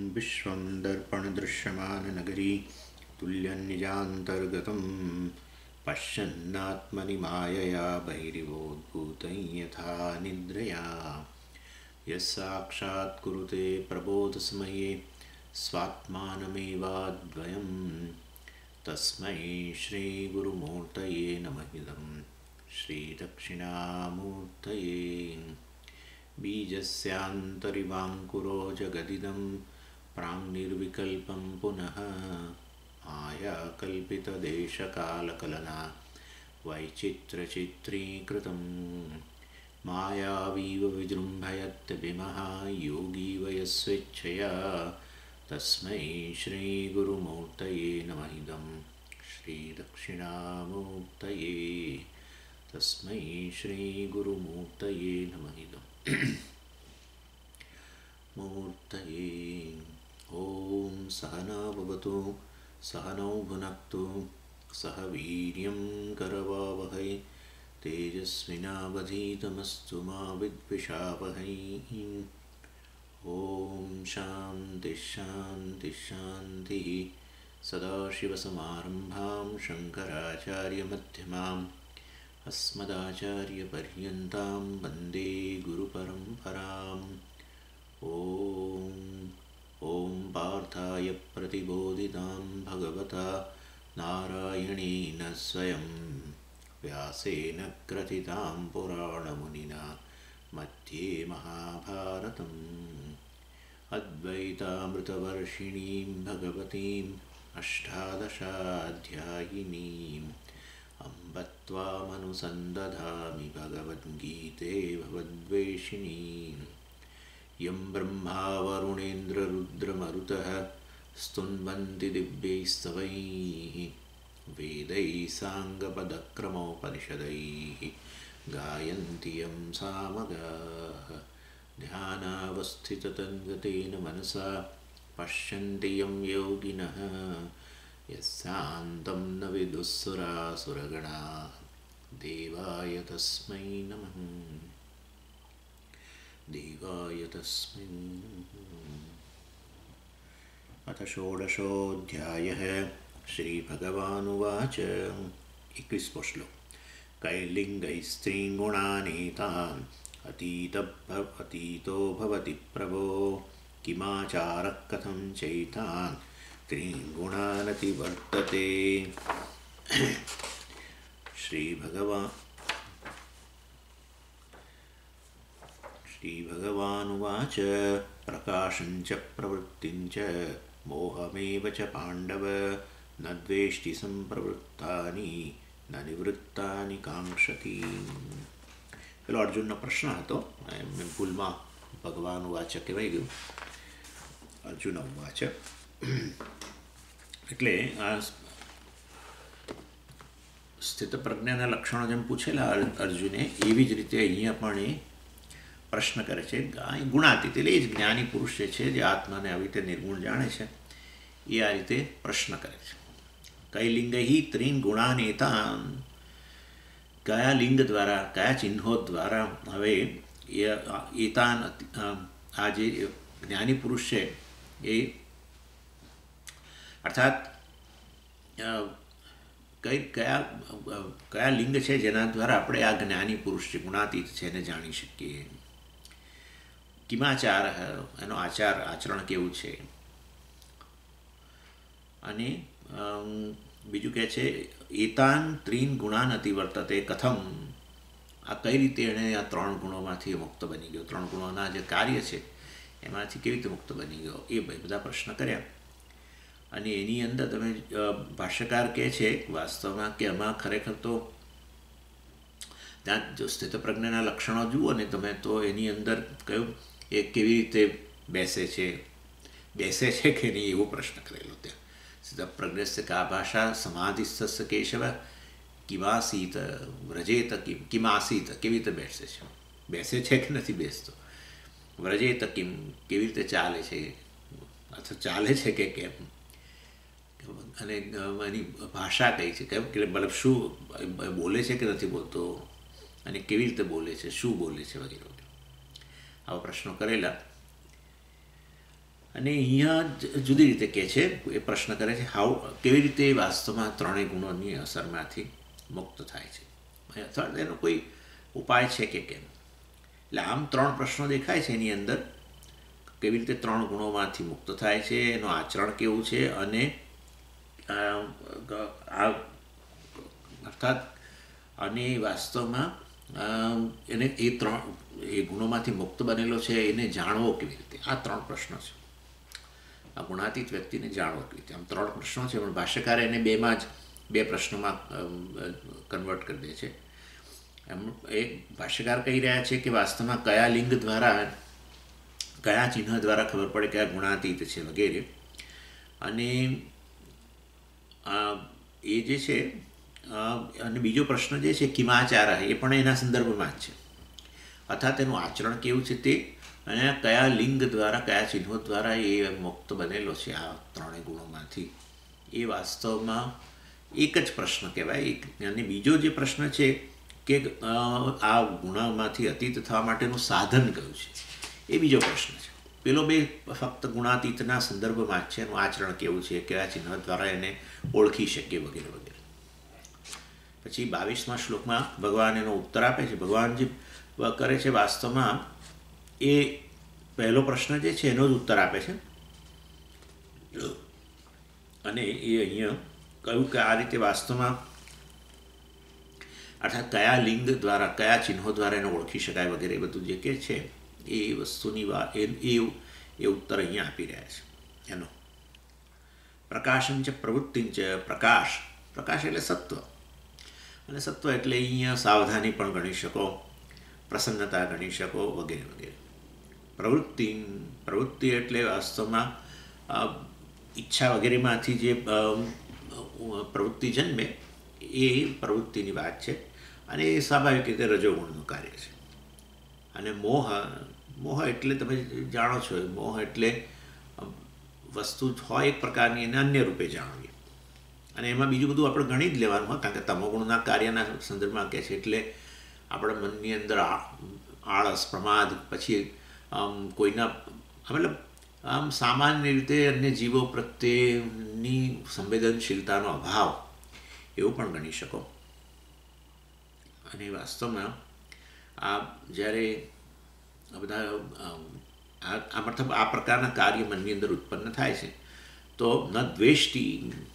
विश्वं दर्पणदृश्यमाननगरी तुल्यन्निजान्तर्गतं पश्यन्नात्मनि मायया बहिरिवोद्भूतं यथा निद्रया यस्साक्षात् कुरुते प्रबोधसमये स्वात्मानमेवाद्वयं तस्मै श्रीगुरुमूर्तये नमः इदं श्रीदक्षिणामूर्तये। बीजस्यान्तरिवाङ्कुरो जगदिदं प्राङ्निर्विकल्पं पुनः मायाकल्पितदेशकालकलना वैचित्र्यचित्रीकृतं मायावीव विजृम्भयत्यभिमः योगी वयस्वेच्छया तस्मै श्रीगुरुमूर्तये नमः इदं श्रीदक्षिणामूर्तये। तस्मै श्रीगुरुमूर्तये नमः इदं मूर्तये। ॐ सहना भवतु सहनौ भुनक्तु सह वीर्यं करवावहै तेजस्विनावधीतमस्तु मा विद्विषावहै। ॐ शान्ति शान्ति शान्तिः। सदाशिवसमारम्भां शङ्कराचार्यमध्यमाम् अस्मदाचार्यपर्यन्तां वन्दे गुरुपरम्पराम्। ॐ पार्थाय प्रतिबोधितां भगवता नारायणेन स्वयं व्यासेन ग्रथितां पुराणमुनिना मध्ये महाभारतम् अद्वैतामृतवर्षिणीं भगवतीम् अष्टादशाध्यायिनीम् अम्ब त्वामनुसन्दधामि भगवद्गीते भवद्वेषिणीम्। यं ब्रह्मा वरुणेन्द्ररुद्रमरुतः स्तुन्वन्ति दिव्यैस्तवैः वेदैः साङ्गपदक्रमोपनिषदैः गायन्ति यं सामगाः। ध्यानावस्थिततन्गतेन मनसा पश्यन्ति यं योगिनः यस्यान्तं न विदुःसुरासुरगणाः देवाय तस्मै नमः देवाय तस्मै नमः। अथ षोडशोऽध्यायः। श्रीभगवानुवाच 21 श्लोक। कैर्लिङ्गैस्त्रीन् गुणानेतान् अतीतो भवति प्रभो किमाचारः कथं चैतान् त्रीन् गुणानतिवर्तते। श्रीभगवानुवाच प्रकाशं च प्रवृत्तिं च मोहमेव च पाण्डव न द्वेष्टि संप्रवृत्तानि न निवृत्तानि काङ्क्षति। પેલો અર્જુનનો પ્રશ્ન હતો, મેં ભૂલમાં ભગવાન ઉવાચ કહેવાઈ ગયું, અર્જુન ઉવાચ. એટલે આ સ્થિતપ્રજ્ઞાના લક્ષણો જેમ પૂછેલા અર્જુને એવી જ રીતે અહીંયા પણ એ પ્રશ્ન કરે છે. ગુણાતીત એટલે એ જ જ્ઞાની પુરુષ જે છે, જે આત્માને આવી રીતે નિર્ગુણ જાણે છે, એ આ રીતે પ્રશ્ન કરે છે. કઈ લિંગૈ ત્રીન ગુણાનેતાન, કયા લિંગ દ્વારા, કયા ચિહ્નો દ્વારા હવે એતાન આ જે જ્ઞાની પુરુષ છે એ અર્થાત કયા લિંગ છે જેના દ્વારા આપણે આ જ્ઞાની પુરુષ છે, ગુણાતીત છે, એને જાણી શકીએ. કિમાચાર, એનો આચરણ કેવું છે. અને બીજું કહે છે એતાન ત્રીન ગુણાન અતિવર્તતે કથમ, આ કઈ રીતે એણે આ 3 ગુણોમાંથી મુક્ત બની ગયો, 3 ગુણોના જે કાર્ય છે એમાંથી કેવી રીતે મુક્ત બની ગયો, એ બધા પ્રશ્ન કર્યા. અને એની અંદર તમે ભાષ્યકાર કહે છે વાસ્તવમાં કે આમાં ખરેખર તો ત્યાં જો સ્થિતપ્રજ્ઞાના લક્ષણો જુઓ ને તમે, તો એની અંદર કયું એ કેવી રીતે બેસે છે કે નહીં એવો પ્રશ્ન કરેલો ત્યાં. સ્થિતપ્રજ્ઞસ્ય કા ભાષા સમાધિસ્થસ્ય કેશવ કિમાસીત વ્રજેત કિમાસીત, કેવી રીતે બેસે છે કે નથી બેસતો. વ્રજેત કિમ, કેવી રીતે ચાલે છે અથવા ચાલે છે કે કેમ. અને એની ભાષા કઈ છે, કેમ કે મતલબ શું બોલે છે કે નથી બોલતો, અને કેવી રીતે બોલે છે, શું બોલે છે વગેરે વગેરે આવા પ્રશ્નો કરેલા. અને અહીંયા જુદી રીતે કહે છે, એ પ્રશ્ન કરે છે કેવી રીતે વાસ્તવમાં ત્રણેય ગુણોની અસરમાંથી મુક્ત થાય છે, અથવા એનો કોઈ ઉપાય છે કે કેમ. એટલે આમ 3 પ્રશ્નો દેખાય છે એની અંદર. કેવી રીતે 3 ગુણોમાંથી મુક્ત થાય છે, એનું આચરણ કેવું છે, અને અર્થાત અને વાસ્તવમાં એને એ ગુણોમાંથી મુક્ત બનેલો છે એને જાણવો કેવી રીતે. આ 3 પ્રશ્નો છે. આ ગુણાતીત વ્યક્તિને જાણવો કેવી રીતે. આમ 3 પ્રશ્નો છે, પણ ભાષ્યકાર એને 2 પ્રશ્નોમાં કન્વર્ટ કરી દે છે. એમ એક ભાષ્યકાર કહી રહ્યા છે કે વાસ્તવમાં કયા લિંગ દ્વારા, કયા ચિહ્ન દ્વારા ખબર પડે કે આ ગુણાતીત છે વગેરે. અને એ જે છે, અને બીજો પ્રશ્ન જે છે કિમાચાર, એ પણ એના સંદર્ભમાં જ છે. અર્થાત એનું આચરણ કેવું છે તે, અને કયા લિંગ દ્વારા, કયા ચિહ્નો દ્વારા એ મુક્ત બનેલો છે આ 3 ગુણોમાંથી, એ વાસ્તવમાં એક જ પ્રશ્ન કહેવાય. અને બીજો જે પ્રશ્ન છે કે આ ગુણોમાંથી અતીત થવા માટેનું સાધન કયું છે, એ બીજો પ્રશ્ન છે. પેલો 2 ફક્ત ગુણાતીતના સંદર્ભમાં જ છે. એનું આચરણ કેવું છે, કયા ચિહ્ન દ્વારા એને ઓળખી શકીએ વગેરે વગેરે. પછી 22મા શ્લોકમાં ભગવાન એનો ઉત્તર આપે છે. ભગવાન જે કરે છે વાસ્તવમાં એ પહેલો પ્રશ્ન જે છે એનો જ ઉત્તર આપે છે. અને એ અહીંયા કહ્યું કે આ રીતે વાસ્તવમાં, અર્થાત કયા લિંગ દ્વારા, કયા ચિહ્નો દ્વારા એને ઓળખી શકાય વગેરે બધું જે કે છે એ વસ્તુની એ ઉત્તર અહીંયા આપી રહ્યા છે એનો. પ્રકાશંચ પ્રવૃત્તિંચ, પ્રકાશ એટલે સત્વ, અને સત્વ એટલે અહીંયા સાવધાની પણ ગણી શકો, પ્રસન્નતા ગણી શકો વગેરે વગેરે. પ્રવૃત્તિ એટલે વાસ્તવમાં ઈચ્છા વગેરેમાંથી જે પ્રવૃત્તિ જન્મે એ પ્રવૃત્તિની વાત છે. અને એ સ્વાભાવિક રીતે રજોગુણનું કાર્ય છે. અને મોહ એટલે તમે જાણો છો, મોહ એટલે વસ્તુ હોય એક પ્રકારની, એને અન્ય રૂપે જાણવી. અને એમાં બીજું બધું આપણે ગણી જ લેવાનું હોય, કારણ કે તમોગુણના કાર્યના સંદર્ભમાં કહે છે. એટલે આપણા મનની અંદર આળસ, પ્રમાદ, પછી કોઈના મતલબ આમ સામાન્ય રીતે અન્ય જીવો પ્રત્યેની સંવેદનશીલતાનો અભાવ, એવું પણ ગણી શકો. અને વાસ્તવમાં જ્યારે બધા મતલબ આ પ્રકારના કાર્ય મનની અંદર ઉત્પન્ન થાય છે, તો ન દ્વેષ્ટિ,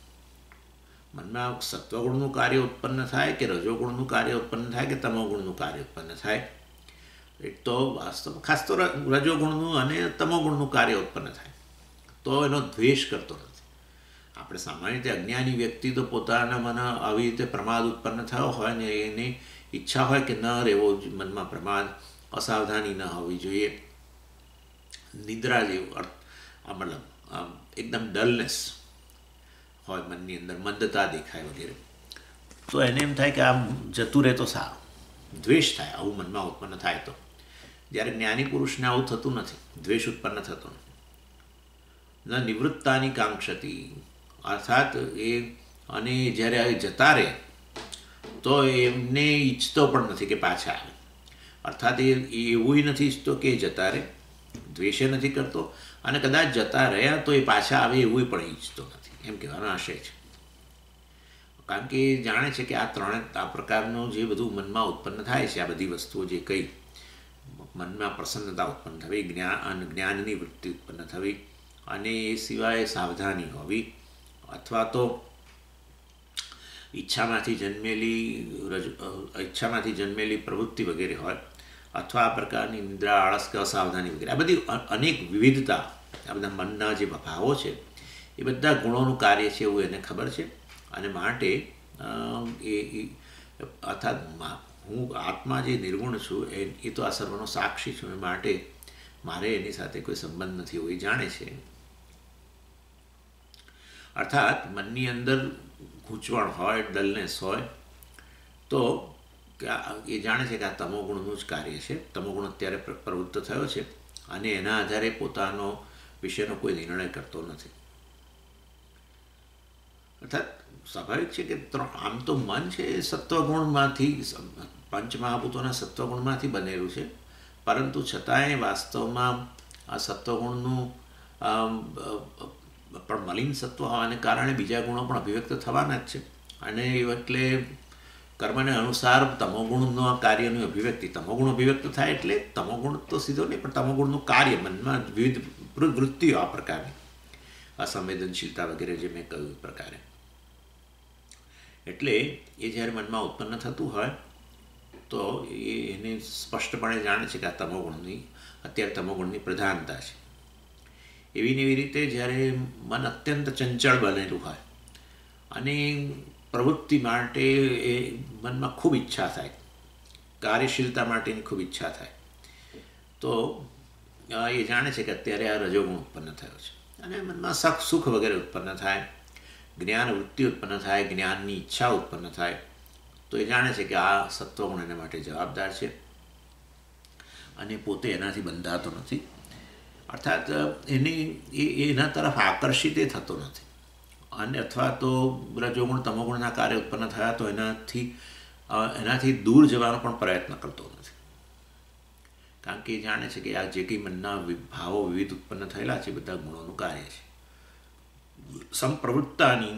મનમાં સત્વગુણનું કાર્ય ઉત્પન્ન થાય કે રજોગુણનું કાર્ય ઉત્પન્ન થાય કે તમોગુણનું કાર્ય ઉત્પન્ન થાય, તો વાસ્તવ ખાસ તો રજોગુણનું અને તમોગુણનું કાર્ય ઉત્પન્ન થાય તો એનો દ્વેષ કરતો નથી. આપણે સામાન્ય રીતે અજ્ઞાની વ્યક્તિ તો પોતાના મન આવી રીતે પ્રમાદ ઉત્પન્ન થયો હોય ને એની ઈચ્છા હોય કે ન રહેવો મનમાં પ્રમાદ, અસાવધાની ન હોવી જોઈએ, નિદ્રા જેવું મતલબ એકદમ ડલનેસ હોય મનની અંદર, મંદતા દેખાય વગેરે, તો એને એમ થાય કે આમ જતું રહે તો સારું, દ્વેષ થાય આવું મનમાં ઉત્પન્ન થાય તો. જ્યારે જ્ઞાની પુરુષને આવું થતું નથી, દ્વેષ ઉત્પન્ન થતો નથી. ન નિવૃત્તાની કાંક્ષતી, અર્થાત એ અને જ્યારે જતા રહે તો એમને ઈચ્છતો પણ નથી કે પાછા આવે. અર્થાત એ એવું નથી ઈચ્છતો કે જતા રહે, દ્વેષે નથી કરતો, અને કદાચ જતા રહ્યા તો એ પાછા આવે એવું પણ ઈચ્છતો નથી, એમ કહેવાનો આશય છે. કારણ કે એ જાણે છે કે આ પ્રકારનું જે બધું મનમાં ઉત્પન્ન થાય છે, આ બધી વસ્તુઓ જે કંઈ મનમાં પ્રસન્નતા ઉત્પન્ન થવી, જ્ઞાનની વૃત્તિ ઉત્પન્ન થવી, અને એ સિવાય સાવધાની હોવી, અથવા તો ઈચ્છામાંથી જન્મેલી પ્રવૃત્તિ વગેરે હોય, અથવા આ પ્રકારની નિદ્રા, આળસ કે અસાવધાની વગેરે, આ બધી અનેક વિવિધતા, આ બધા મનના જે ભાવો છે એ બધા ગુણોનું કાર્ય છે એવું એને ખબર છે. અને માટે અર્થાત હું આત્મા જે નિર્ગુણ છું એ તો આ સર્વનો સાક્ષી છું, એ માટે મારે એની સાથે કોઈ સંબંધ નથી એવું એ જાણે છે. અર્થાત મનની અંદર ગૂંચવણ હોય, ડલનેસ હોય, તો એ જાણે છે કે આ તમોગુણનું જ કાર્ય છે, તમોગુણ અત્યારે પ્રવૃત્ત થયો છે, અને એના આધારે પોતાનો વિષયનો કોઈ નિર્ણય કરતો નથી. અર્થાત સ્વાભાવિક છે કે આમ તો મન છે એ સત્વગુણમાંથી, પંચમહાભૂતોના સત્વગુણમાંથી બનેલું છે, પરંતુ છતાંય વાસ્તવમાં આ સત્વગુણનું પણ મલિન સત્વ હોવાને કારણે બીજા ગુણો પણ અભિવ્યક્ત થવાના જ છે. અને એટલે કર્મને અનુસાર તમોગુણના કાર્યની અભિવ્યક્તિ, તમોગુણ અભિવ્યક્ત થાય એટલે તમોગુણ તો સીધો નહીં, પણ તમોગુણનું કાર્ય મનમાં વિવિધ વૃત્તિઓ આ પ્રકારની, અસંવેદનશીલતા વગેરે જે મેં કહ્યું એ પ્રકારે. એટલે એ જ્યારે મનમાં ઉત્પન્ન થતું હોય તો એને સ્પષ્ટપણે જાણે છે કે આ અત્યારે તમોગુણની પ્રધાનતા છે. એવી ને એવી રીતે જ્યારે મન અત્યંત ચંચળ બનેલું હોય અને પ્રવૃત્તિ માટે એ મનમાં ખૂબ ઈચ્છા થાય, કાર્યશીલતા માટેની ખૂબ ઈચ્છા થાય, તો એ જાણે છે કે અત્યારે આ રજોગુણ ઉત્પન્ન થયો છે. અને મનમાં સુખ વગેરે ઉત્પન્ન થાય, જ્ઞાન વૃત્તિ ઉત્પન્ન થાય, જ્ઞાનની ઈચ્છા ઉત્પન્ન થાય, તો એ જાણે છે કે આ સત્વગુણ એના માટે જવાબદાર છે અને પોતે એનાથી બંધાતો નથી. અર્થાત એના તરફ આકર્ષિત એ થતો નથી. અને અથવા તો રજોગુણ તમોગુણના કાર્ય ઉત્પન્ન થયા તો એનાથી દૂર જવાનો પણ પ્રયત્ન કરતો નથી. કારણ કે એ જાણે છે કે આ જે કંઈ મનના ભાવો વિવિધ ઉત્પન્ન થયેલા છે બધા ગુણોનું કાર્ય છે. સંપ્રવૃત્તાની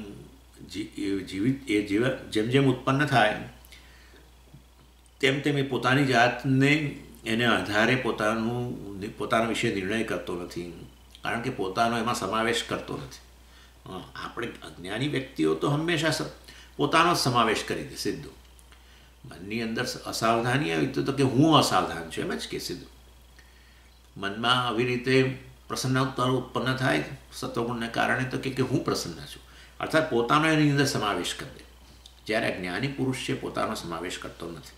જેમ જેમ ઉત્પન્ન થાય તેમ તેમ એ પોતાની જાતને એને આધારે પોતાના વિશે નિર્ણય કરતો નથી, કારણ કે પોતાનો એમાં સમાવેશ કરતો નથી. આપણે અજ્ઞાની વ્યક્તિઓ તો હંમેશા પોતાનો જ સમાવેશ કરી દે સીધું. મનની અંદર અસાવધાની આવી તો કે હું અસાવધાન છું એમ જ કે સીધું. મનમાં આવી રીતે પ્રસન્નતા ઉત્પન્ન થાય સત્વગુણને કારણે તો કે હું પ્રસન્ન છું, અર્થાત પોતાનો એની અંદર સમાવેશ કરી દે. જ્યારે જ્ઞાની પુરુષ છે પોતાનો સમાવેશ કરતો નથી.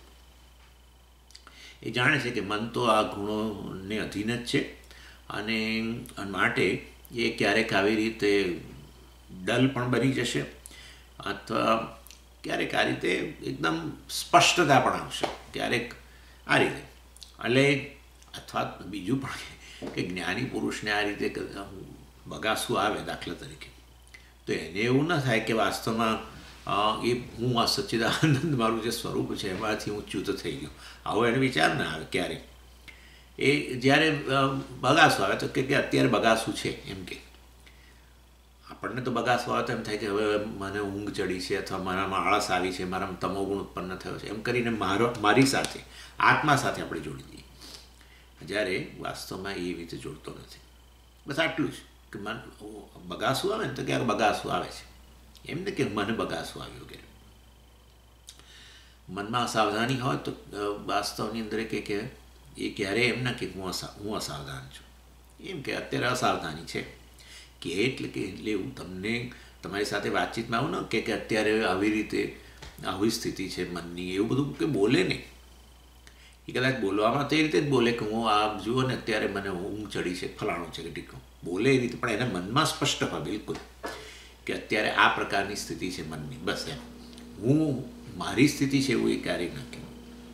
એ જાણે છે કે મન તો આ ગુણોને અધીન જ છે અને માટે એ ક્યારેક આવી રીતે ડલ પણ બની જશે અથવા ક્યારેક આ રીતે એકદમ સ્પષ્ટતા પણ આવશે, ક્યારેક આ રીતે. એટલે અથવા બીજું પણ કે જ્ઞાની પુરુષને આ રીતે બગાસું આવે દાખલા તરીકે, તો એને એવું ન થાય કે વાસ્તવમાં એ હું આ સચ્ચિદાનંદ મારું જે સ્વરૂપ છે એમાંથી હું ચ્યુત થઈ ગયો, આવો એને વિચાર ના આવે ક્યારેય. એ જ્યારે બગાસું આવે તો કે અત્યારે બગાસું છે એમ કે આપણને તો બગાસું આવે તો એમ થાય કે હવે મને ઊંઘ ચડી છે અથવા મારામાં આળસ આવી છે, મારામાં તમોગુણ ઉત્પન્ન થયો છે, એમ કરીને મારી સાથે આત્મા સાથે આપણે જોડી દઈએ, જ્યારે વાસ્તવમાં એ રીતે જોડતો નથી. બસ આટલું જ કે મન બગાસું આવે ને તો ક્યાંક બગાસું આવે છે, એમ ને કે મને બગાસું આવ્યું વગેરે. મનમાં અસાવધાની હોય તો વાસ્તવની અંદર કે એ ક્યારેય એમ ના કે હું અસાવધાન છું, એમ કે અત્યારે અસાવધાની છે કે એટલે એવું તમને તમારી સાથે વાતચીતમાં આવું ન કે અત્યારે આવી રીતે આવી સ્થિતિ છે મનની, એવું બધું કે બોલે નહીં. એ કદાચ બોલવામાં તો એ રીતે જ બોલે કે હું આ જુઓ ને અત્યારે મને ઊંઘ ચડી છે, ફલાણું છે કે ટીકું બોલે એ રીતે, પણ એના મનમાં સ્પષ્ટ હોય બિલકુલ કે અત્યારે આ પ્રકારની સ્થિતિ છે મનની, બસ એમ હું મારી સ્થિતિ છે એવું એ ક્યારેય ન કહે.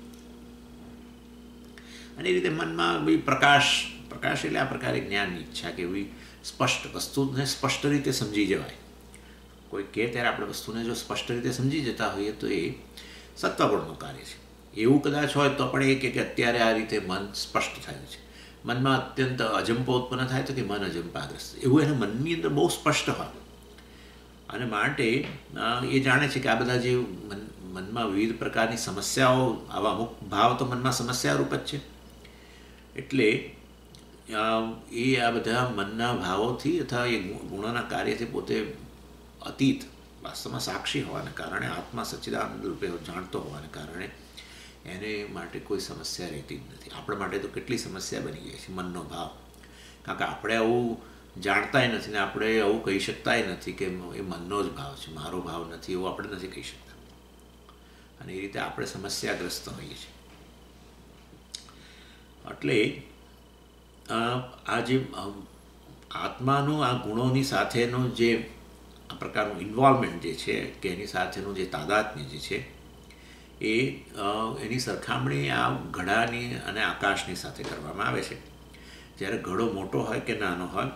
અને એ રીતે મનમાં બી પ્રકાશ એટલે આ પ્રકારે જ્ઞાનની ઈચ્છા કે એવી સ્પષ્ટ વસ્તુને સ્પષ્ટ રીતે સમજી જવાય. કોઈ કહે ત્યારે આપણે વસ્તુને જો સ્પષ્ટ રીતે સમજી જતા હોઈએ તો એ સત્વગુણનું કાર્ય છે. એવું કદાચ હોય તો પણ એ કે અત્યારે આ રીતે મન સ્પષ્ટ થયું છે. મનમાં અત્યંત અજંપો ઉત્પન્ન થાય તો કે મન અજંપાગ્રસ્ત, એવું એના મનની અંદર બહુ સ્પષ્ટ હોય. અને માટે એ જાણે છે કે આ બધા જે મનમાં વિવિધ પ્રકારની સમસ્યાઓ, આવા અમુક ભાવ તો મનમાં સમસ્યા રૂપ જ છે. એટલે એ આ બધા મનના ભાવોથી અથવા એ ગુણોના કાર્યથી પોતે અતીત વાસ્તવમાં સાક્ષી હોવાને કારણે, આત્મા સચ્ચિદાનંદ રૂપે જાણતો હોવાને કારણે એને માટે કોઈ સમસ્યા રહેતી જ નથી. આપણા માટે તો કેટલી સમસ્યા બની જાય છે મનનો ભાવ, કારણ કે આપણે આવું જાણતાય નથી ને આપણે આવું કહી શકતાય નથી કે એ મનનો જ ભાવ છે, મારો ભાવ નથી, એવું આપણે નથી કહી શકતા. અને એ રીતે આપણે સમસ્યાગ્રસ્ત હોઈએ છીએ. એટલે આ જે આત્માનું આ ગુણોની સાથેનું જે આ પ્રકારનું ઇન્વોલ્વમેન્ટ જે છે કે એની સાથેનું જે તાદાત્મ્ય જે છે એ એની સરખામણી આ ઘડાની અને આકાશની સાથે કરવામાં આવે છે. જ્યારે ઘડો મોટો હોય કે નાનો હોય,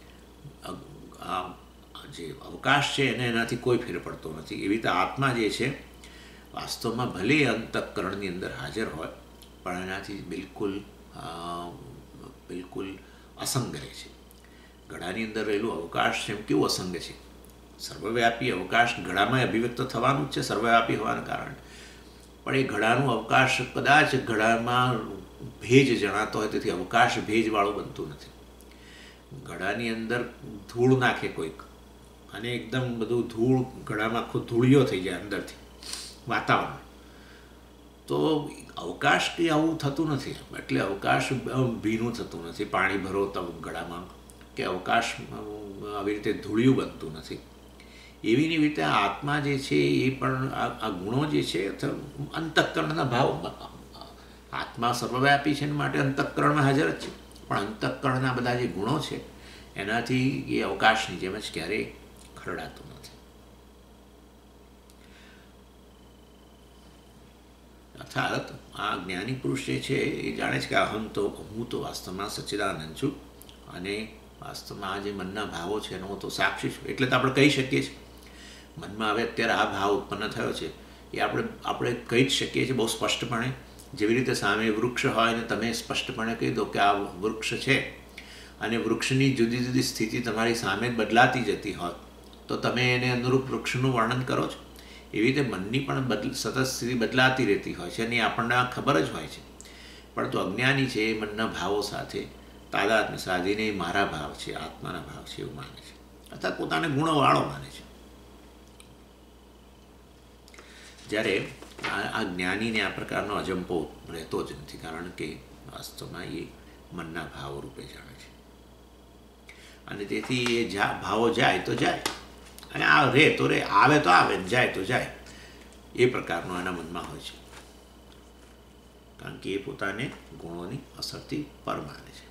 જે અવકાશ છે એને એનાથી કોઈ ફેર પડતો નથી. એવી રીતે આત્મા જે છે વાસ્તવમાં ભલે અંતઃકરણની અંદર હાજર હોય પણ એનાથી બિલકુલ અસંગ રહે છે. ઘડાની અંદર રહેલું અવકાશ છે એમ કેવું અસંગ છે. સર્વવ્યાપી અવકાશ ઘડામાં અભિવ્યક્ત થવાનું જ છે સર્વવ્યાપી હોવાના કારણે, પણ એ ઘડાનું અવકાશ કદાચ ઘડામાં ભેજ જણાતો હોય તેથી અવકાશ ભેજવાળું બનતું નથી. ઘડાની અંદર ધૂળ નાખે કોઈક અને એકદમ બધું ધૂળ ઘડામાં આખો ધૂળિયો થઈ જાય અંદરથી વાતાવરણ, તો અવકાશ કંઈ આવું થતું નથી. એટલે અવકાશ ભીનું થતું નથી, પાણી ભરો તો ઘડામાં, કે અવકાશ આવી રીતે ધૂળિયું બનતું નથી. એવી રીતે આત્મા જે છે એ પણ આ ગુણો જે છે અંતઃકરણના ભાવ, આત્મા સર્વવ્યાપી છે એના માટે અંતઃકરણમાં હાજર જ છે, પણ અંતઃકરણના બધા જે ગુણો છે એનાથી એ અવકાશની જેમ જ ક્યારેય ખરડાતું નથી. અર્થાત આ જ્ઞાની પુરુષ જે છે એ જાણે છે કે હું તો વાસ્તવમાં સચ્ચિદાનંદ છું અને વાસ્તવમાં આ જે મનના ભાવો છે એનો હું તો સાક્ષી છું. એટલે તો આપણે કહી શકીએ છીએ મનમાં હવે અત્યારે આ ભાવ ઉત્પન્ન થયો છે એ આપણે કહી જ શકીએ છીએ બહુ સ્પષ્ટપણે. જેવી રીતે સામે વૃક્ષ હોય ને તમે સ્પષ્ટપણે કહી દો કે આ વૃક્ષ છે અને વૃક્ષની જુદી જુદી સ્થિતિ તમારી સામે બદલાતી જતી હોય તો તમે એને અનુરૂપ વૃક્ષનું વર્ણન કરો છો. એવી રીતે મનની પણ સતત સ્થિતિ બદલાતી રહેતી હોય છે અને આપણને આ ખબર જ હોય છે, પરંતુ અજ્ઞાની છે એ મનના ભાવો સાથે તાદાત્મ્ય સાધીને મારા ભાવ છે, આત્માના ભાવ છે એવું માને છે, અર્થાત પોતાને ગુણોવાળો માને છે. જ્યારે આ જ્ઞાનીને આ પ્રકારનો અજંપો રહેતો જ નથી, કારણ કે વાસ્તવમાં એ મનના ભાવો રૂપે જાણે છે અને તેથી એ ભાવો જાય તો જાય અને આ રહે તો રહે, આવે તો આવે ને જાય તો જાય, એ પ્રકારનો એના મનમાં હોય છે, કારણ કે એ પોતાને ગુણોની અસરથી પર માને છે.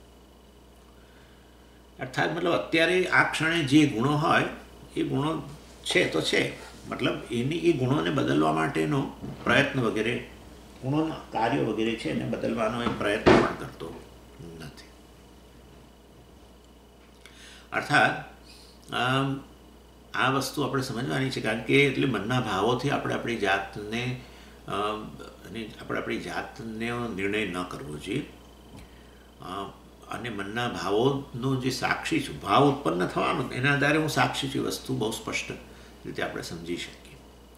અર્થાત મતલબ અત્યારે આ ક્ષણે જે ગુણો હોય એ ગુણો છે તો છે, મતલબ એ ગુણોને બદલવા માટેનો પ્રયત્ન વગેરે, ગુણોના કાર્યો વગેરે છે એને બદલવાનો એ પ્રયત્ન પણ કરતો નથી. અર્થાત આ વસ્તુ આપણે સમજવાની છે, કારણ કે એટલે મનના ભાવોથી આપણે આપણી જાતને નિર્ણય ન કરવો જોઈએ. અને મનના ભાવોનો જે સાક્ષી છું, ભાવ ઉત્પન્ન થવાનો એના આધારે હું સાક્ષી છું, વસ્તુ બહુ સ્પષ્ટ રીતે આપણે સમજી શકીએ.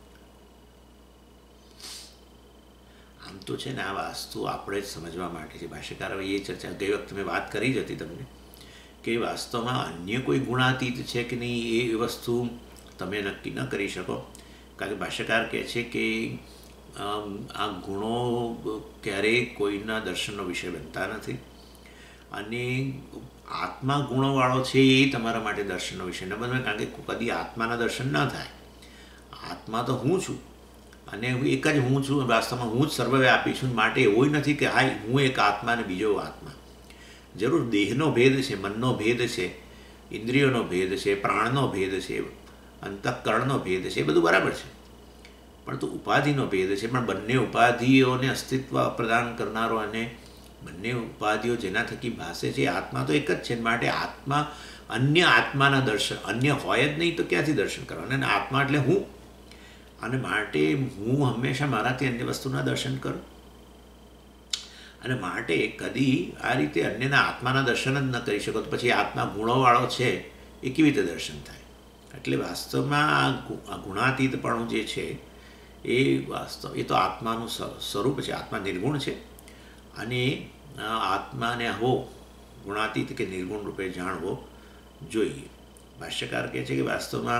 આમ તો છે ને આ વસ્તુ આપણે જ સમજવા માટે છે. ભાષ્યકાર હવે એ ચર્ચા ગઈ વખતે મેં વાત કરી જ હતી તમને કે વાસ્તવમાં અન્ય કોઈ ગુણાતીત છે કે નહીં એ વસ્તુ તમે નક્કી ન કરી શકો, કારણ કે ભાષ્યકાર કહે છે કે આ ગુણો ક્યારેય કોઈના દર્શનનો વિષય બનતા નથી અને આત્મા ગુણોવાળો છે એ તમારા માટે દર્શનનો વિષય ન બને, કારણ કે કદી આત્માના દર્શન ન થાય. આત્મા તો હું છું અને એક જ હું છું, વાસ્તવમાં હું જ સર્વવ્યાપી છું, માટે એવું નથી કે હા હું એક આત્મા અને બીજો આત્મા. જરૂર દેહનો ભેદ છે, મનનો ભેદ છે, ઇન્દ્રિયોનો ભેદ છે, પ્રાણનો ભેદ છે, અંતઃકરણનો ભેદ છે, એ બધું બરાબર છે, પરંતુ ઉપાધિનો ભેદ છે. પણ બંને ઉપાધિઓને અસ્તિત્વ પ્રદાન કરનારો અને બંને ઉપાધિઓ જેના થકી ભાસે છે આત્મા તો એક જ છે, માટે આત્મા અન્ય આત્માના દર્શન, અન્ય હોય જ નહીં તો ક્યાંથી દર્શન કરવાના, અને આત્મા એટલે હું, અને માટે હું હંમેશા મારાથી અન્ય વસ્તુના દર્શન કરું, અને માટે કદી આ રીતે અન્યના આત્માના દર્શન જ ન કરી શકો તો પછી આત્મા ગુણોવાળો છે એ કેવી રીતે દર્શન થાય? એટલે વાસ્તવમાં આ ગુણાતીતપણું જે છે એ તો આત્માનું સ્વરૂપ છે, આત્મા નિર્ગુણ છે અને આત્માને હો ગુણાતીત કે નિર્ગુણ રૂપે જાણવો જોઈએ. ભાષ્યકાર કહે છે કે વાસ્તવમાં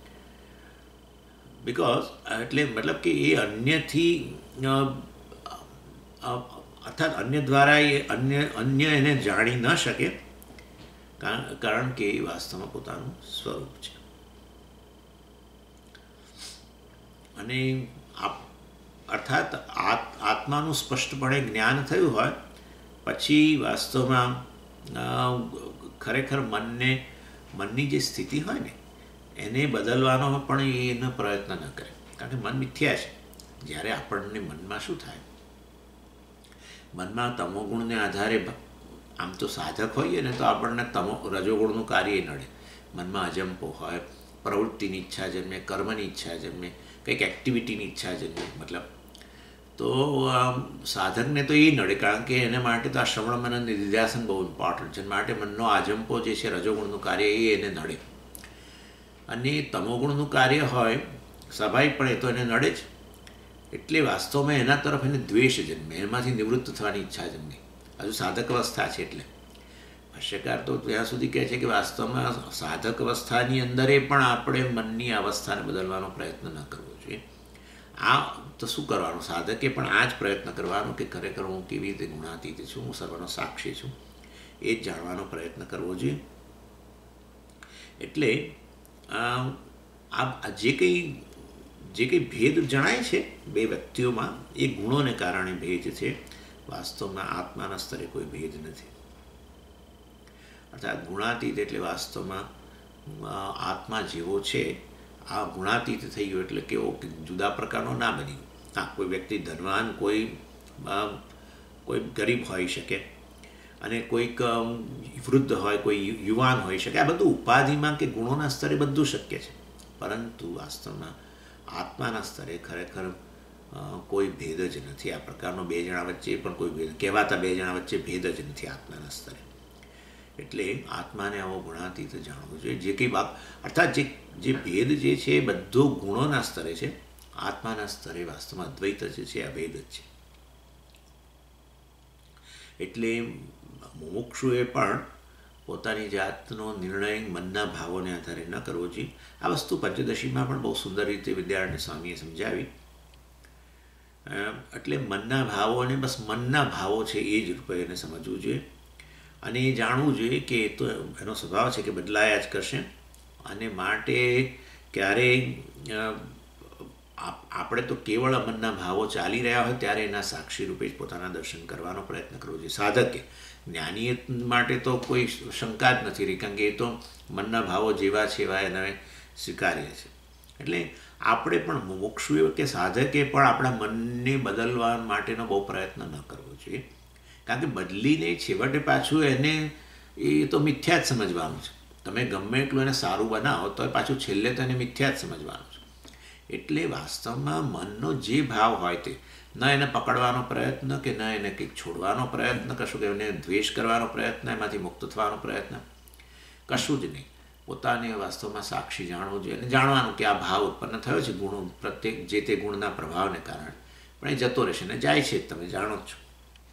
બિકોઝ એટલે મતલબ કે એ અન્યથી અર્થાત અન્ય દ્વારા એ અન્ય એને જાણી ન શકે, કારણ કે એ વાસ્તવમાં પોતાનું સ્વરૂપ છે. અને અર્થાત આત્માનું સ્પષ્ટપણે જ્ઞાન થયું હોય પછી વાસ્તવમાં ખરેખર મનની જે સ્થિતિ હોય ને એને બદલવાનો પણ એનો પ્રયત્ન ન કરે, કારણ કે મન મિથ્યા છે. જ્યારે આપણને મનમાં શું થાય, મનમાં તમોગુણને આધારે આમ તો સાધક હોઈએ ને તો આપણને રજોગુણનું કાર્ય નડે. મનમાં અજંપો હોય, પ્રવૃત્તિની ઈચ્છા જન્મે, કર્મની ઈચ્છા જન્મે, કંઈક એક્ટિવિટીની ઈચ્છા જન્મે, મતલબ તો સાધકને તો એ નડે, કારણ કે એને માટે તો આ શ્રવણ મનન નિધિધ્યાસન બહુ ઇમ્પોર્ટન્ટ છે. માટે મનનો આજંપો જે છે રજોગુણનું કાર્ય એ એને નડે. અને તમોગુણનું કાર્ય હોય સ્વાભાવિકપણે તો એને નડે જ. એટલે વાસ્તવમાં એના તરફ એને દ્વેષ જન્મે, એમાંથી નિવૃત્ત થવાની ઈચ્છા જન્મે. હજુ સાધક અવસ્થા છે. એટલે ભાષ્યકાર તો ત્યાં સુધી કહે છે કે વાસ્તવમાં સાધક અવસ્થાની અંદર પણ આપણે મનની અવસ્થાને બદલવાનો પ્રયત્ન ન કરવો જોઈએ. આ તો શું કરવાનું? સાધકે પણ આ જ પ્રયત્ન કરવાનો કે ખરેખર હું કેવી રીતે ગુણાતીત છું, હું સર્વનો સાક્ષી છું, એ જ જાણવાનો પ્રયત્ન કરવો જોઈએ. એટલે આ જે કંઈ ભેદ જણાય છે બે વ્યક્તિઓમાં, એ ગુણોને કારણે ભેદ છે. વાસ્તવમાં આત્માના સ્તરે કોઈ ભેદ નથી. અર્થાત ગુણાતીત એટલે વાસ્તવમાં આત્મા જેવો છે, આ ગુણાતીત થઈ ગયો એટલે કેવો કે જુદા પ્રકારનો ના બની. હા, કોઈ વ્યક્તિ ધનવાન, કોઈ ગરીબ હોઈ શકે, અને કોઈક વૃદ્ધ હોય, કોઈ યુવાન હોઈ શકે. આ બધું ઉપાધિમાં કે ગુણોના સ્તરે બધું શક્ય છે. પરંતુ વાસ્તવમાં આત્માના સ્તરે ખરેખર કોઈ ભેદ જ નથી. આ પ્રકારનો બે જણા વચ્ચે પણ કોઈ ભેદ, કહેવાતા બે જણા વચ્ચે ભેદ જ નથી આત્માના સ્તરે. એટલે આત્માને આવો ગુણાતીત જાણવો જોઈએ. જે કંઈ અર્થાત જે ભેદ જે છે એ બધો ગુણોના સ્તરે છે. આત્માના સ્તરે વાસ્તવમાં અદ્વૈત જે છે આ ભેદ જ છે. એટલે મુમુક્ષુએ પણ પોતાની જાતનો નિર્ણય મનના ભાવોને આધારે ન કરવો જોઈએ. આ વસ્તુ પંચદશીમાં પણ બહુ સુંદર રીતે વિદ્યારણ્ય સ્વામીએ સમજાવી. એટલે મનના ભાવો, અને બસ મનના ભાવો છે એ જ રૂપે એને સમજવું જોઈએ. અને એ જાણવું જોઈએ કે એ તો એનો સ્વભાવ છે કે બદલાયા જ કરશે. અને માટે ક્યારેય આપણે તો કેવળ મનના ભાવો ચાલી રહ્યા હોય ત્યારે એના સાક્ષી રૂપે જ પોતાના દર્શન કરવાનો પ્રયત્ન કરવો જોઈએ. સાધકે, જ્ઞાની માટે તો કોઈ શંકા જ નથી રહી, કારણ કે એ તો મનના ભાવો જેવા છે એવા એને સ્વીકાર્ય છે. એટલે આપણે પણ મુમુક્ષુએ કે સાધકે પણ આપણા મનને બદલવા માટેનો બહુ પ્રયત્ન ન કરવો જોઈએ. કારણ કે બદલીને છેવટે પાછું એને એ તો મિથ્યા જ સમજવાનું છે. તમે ગમે એટલું એને સારું બનાવો તો પાછું છેલ્લે તો એને મિથ્યા જ સમજવાનું છે. એટલે વાસ્તવમાં મનનો જે ભાવ હોય તે, ન એને પકડવાનો પ્રયત્ન, કે ન એને કંઈક છોડવાનો પ્રયત્ન, કશું કે એને દ્વેષ કરવાનો પ્રયત્ન, એમાંથી મુક્ત થવાનો પ્રયત્ન, કશું જ નહીં. પોતાને વાસ્તવમાં સાક્ષી જાણવું જોઈએ. અને જાણવાનું કે આ ભાવ ઉત્પન્ન થયો છે ગુણો, પ્રત્યેક જે તે ગુણના પ્રભાવને કારણે, પણ એ જતો રહેશે ને જાય છે, તમે જાણો જ છો.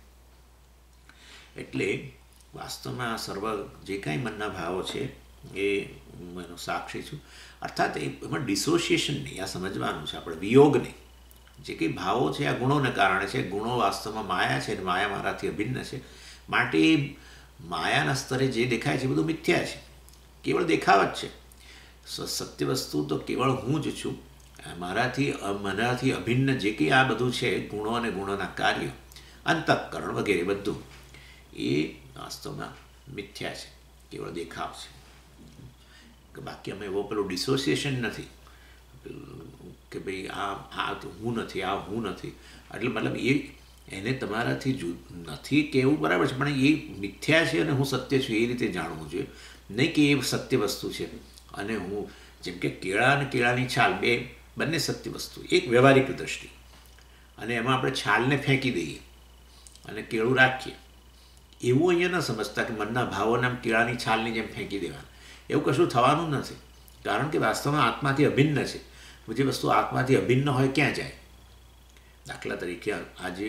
એટલે વાસ્તવમાં આ સર્વ જે કાંઈ મનના ભાવો છે એ હું એનો સાક્ષી છું. અર્થાત એમાં ડિસોસિએશન નહીં, આ સમજવાનું છે આપણે, વિયોગ નહીં. જે કંઈ ભાવો છે આ ગુણોને કારણે છે. ગુણો વાસ્તવમાં માયા છે, અને માયા મારાથી અભિન્ન છે. માટે માયાના સ્તરે જે દેખાય છે બધું મિથ્યા છે, કેવળ દેખાવ જ છે. સત્ય વસ્તુ તો કેવળ હું જ છું. મારાથી અભિન્ન જે કંઈ આ બધું છે, ગુણો અને ગુણોના કાર્યો, અંતઃકરણ વગેરે બધું, એ વાસ્તવમાં મિથ્યા છે, કેવળ દેખાવ છે. બાકી અમે એવો પેલું ડિસોસિએશન નથી કે ભાઈ આ હું નથી, આ હું નથી. એટલે મતલબ એને તમારાથી નથી કહેવું બરાબર છે, પણ એ મિથ્યા છે અને હું સત્ય છું એ રીતે જાણવું જોઈએ. નહીં કે એ સત્ય વસ્તુ છે અને હું, જેમ કે કેળા અને કેળાની છાલ બંને સત્ય વસ્તુ, એક વ્યવહારિક દ્રષ્ટિ, અને એમાં આપણે છાલને ફેંકી દઈએ અને કેળું રાખીએ, એવું અહીંયા ન સમજતા કે મનના ભાવોને આમ કેળાની છાલની જેમ ફેંકી દેવાના. એવું કશું થવાનું નથી, કારણ કે વાસ્તવમાં આત્માથી અભિન્ન છે. જે વસ્તુ આત્માથી અભિન્ન હોય ક્યાં જાય? દાખલા તરીકે આજે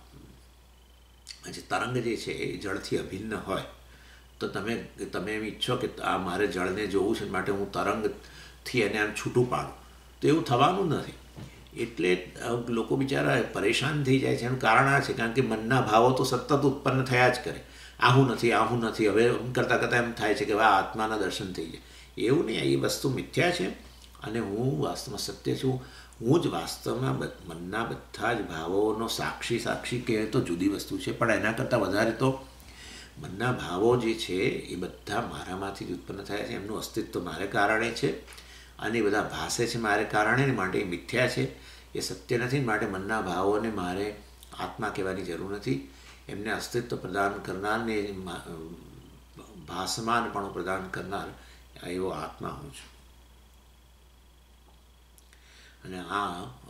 તરંગ જે છે એ જળથી અભિન્ન હોય તો તમે એમ ઈચ્છો કે આ મારે જળને જોવું છે માટે હું તરંગથી એને આમ છૂટું પાડું, તો એવું થવાનું નથી. એટલે લોકો બિચારા પરેશાન થઈ જાય છે. એનું કારણ આ છે કારણ કે મનના ભાવો તો સતત ઉત્પન્ન થયા જ કરે. આવું નથી, આવું નથી. હવે કરતાં કરતાં એમ થાય છે કે આ આત્માના દર્શન થઈ જાય. એવું નહીં, એ વસ્તુ મિથ્યા છે અને હું વાસ્તવમાં સત્ય છું. હું જ વાસ્તવમાં મનના બધા જ ભાવોનો સાક્ષી કહે તો જુદી વસ્તુ છે, પણ એના કરતાં વધારે તો મનના ભાવો જે છે એ બધા મારામાંથી જ ઉત્પન્ન થયા છે. એમનું અસ્તિત્વ મારે કારણે છે અને એ બધા ભાસે છે મારે કારણે, માટે એ મિથ્યા છે, એ સત્ય નથી. માટે મનના ભાવોને મારે આત્મા કહેવાની જરૂર નથી. એમને અસ્તિત્વ પ્રદાન કરનારને, ભાસમાનપણું પ્રદાન કરનાર એવો આત્મા હું છું. અને આ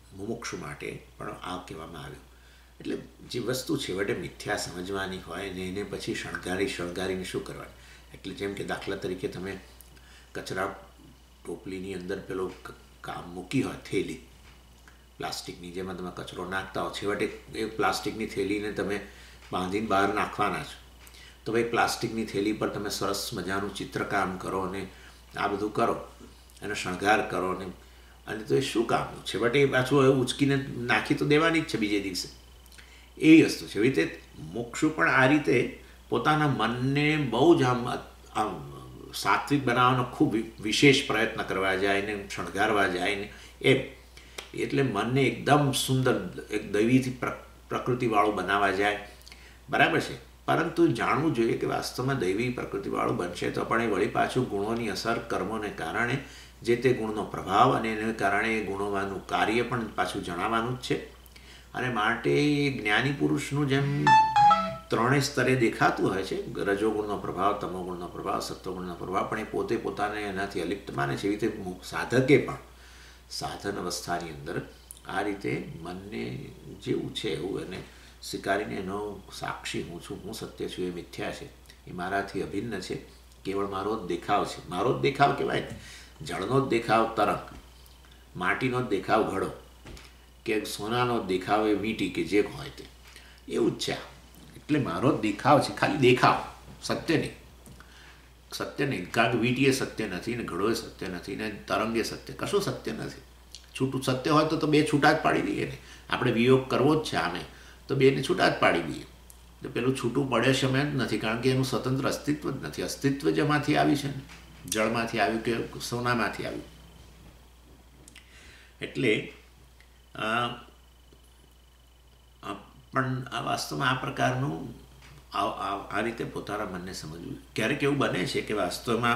મુમુક્ષુ માટે પણ આ કહેવામાં આવ્યું. એટલે જે વસ્તુ છેવટે મિથ્યા સમજવાની હોય ને એને પછી શણગારીને શું કરવાનું. એટલે જેમ કે દાખલા તરીકે તમે કચરા ટોપલીની અંદર પેલો કામ મૂકી હોય થેલી પ્લાસ્ટિકની, જેમાં તમે કચરો નાખતા હો, છેવટે એ પ્લાસ્ટિકની થેલીને તમે બાંધીને બહાર નાખવાના છો. તો ભાઈ પ્લાસ્ટિકની થેલી પર તમે સરસ મજાનું ચિત્રકામ કરો અને આ બધું કરો, એનો શણગાર કરો અને તો એ શું કામનું? છેવટે એ પાછું ઉચકીને નાખી તો દેવાની જ છે બીજે દિવસે. એવી વસ્તુ છે. એવી રીતે મુક્ષુ પણ આ રીતે પોતાના મનને બહુ જ આમ સાત્વિક બનાવવાનો ખૂબ વિશેષ પ્રયત્ન કરવા જાય ને શણગારવા જાય ને એમ. એટલે મનને એકદમ સુંદર એક દૈવીથી પ્રકૃતિવાળું બનાવવા જાય, બરાબર છે. પરંતુ જાણવું જોઈએ કે વાસ્તવમાં દૈવી પ્રકૃતિવાળું બનશે તો પણ એ વળી પાછું ગુણોની અસર, કર્મોને કારણે જે તે ગુણનો પ્રભાવ અને એને કારણે એ ગુણોનું કાર્ય પણ પાછું જણાવવાનું જ છે. અને માટે જ્ઞાની પુરુષનું જેમ ત્રણેય સ્તરે દેખાતું હોય છે, રજોગુણનો પ્રભાવ, તમોગુણનો પ્રભાવ, સત્વગુણનો પ્રભાવ, પણ એ પોતે પોતાને એનાથી અલિપ્ત માને છે. એવી રીતે સાધકે પણ સાધન અવસ્થાની અંદર આ રીતે મનને જેવું છે એવું એને સ્વીકારીને એનો સાક્ષી હું છું, હું સત્ય છું, એ મિથ્યા છે, એ મારાથી અભિન્ન છે, કેવળ મારો જ દેખાવ છે. મારો જ દેખાવ કહેવાય ને, જળનો જ દેખાવ તરંગ, માટીનો જ દેખાવ ઘડો, કે સોનાનો જ દેખાવ એ વીંટી કે જે હોય તે, એવું જ છે. એટલે મારો જ દેખાવ છે, ખાલી દેખાવ, સત્ય નહીં. સત્ય નહીં, કારણ કે વીંટીએ સત્ય નથી ને ઘડોએ સત્ય નથી ને તરંગે સત્ય, કશું સત્ય નથી. છૂટું સત્ય હોય તો બે છૂટા જ પાડી દઈએ ને. આપણે વિયોગ કરવો જ છે આને, તો બેને છૂટા જ પાડી દઈએ. તો પેલું છૂટું પડે છે એમ જ નથી, કારણ કે એનું સ્વતંત્ર અસ્તિત્વ જ નથી. અસ્તિત્વ જ એમાંથી આવ્યું છે ને, જળમાંથી આવ્યું કે સોનામાંથી આવ્યું. એટલે પણ આ વાસ્તવમાં આ પ્રકારનું આ રીતે પોતાના મનને સમજવું. ક્યારેક એવું બને છે કે વાસ્તવમાં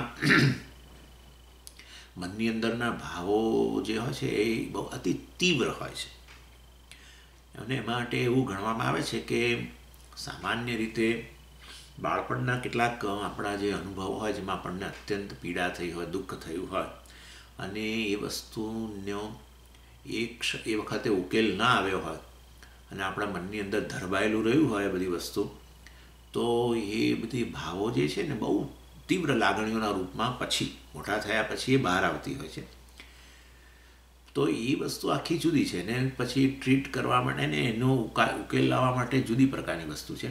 મનની અંદરના ભાવો જે હોય છે એ બહુ અતિ તીવ્ર હોય છે, અને એ માટે એવું ગણવામાં આવે છે કે સામાન્ય રીતે બાળપણના કેટલાક આપણા જે અનુભવો હોય જેમાં આપણને અત્યંત પીડા થઈ હોય, દુઃખ થયું હોય, અને એ વસ્તુનો એ વખતે ઉકેલ ના આવ્યો હોય અને આપણા મનની અંદર ધરબાયેલું રહ્યું હોય બધી વસ્તુ, તો એ બધી ભાવો જે છે ને બહુ તીવ્ર લાગણીઓના રૂપમાં પછી મોટા થયા પછી એ બહાર આવતી હોય છે. તો એ વસ્તુ આખી જુદી છે ને પછી ટ્રીટ કરવા માટે ને એનો ઉકેલ લાવવા માટે જુદી પ્રકારની વસ્તુ છે.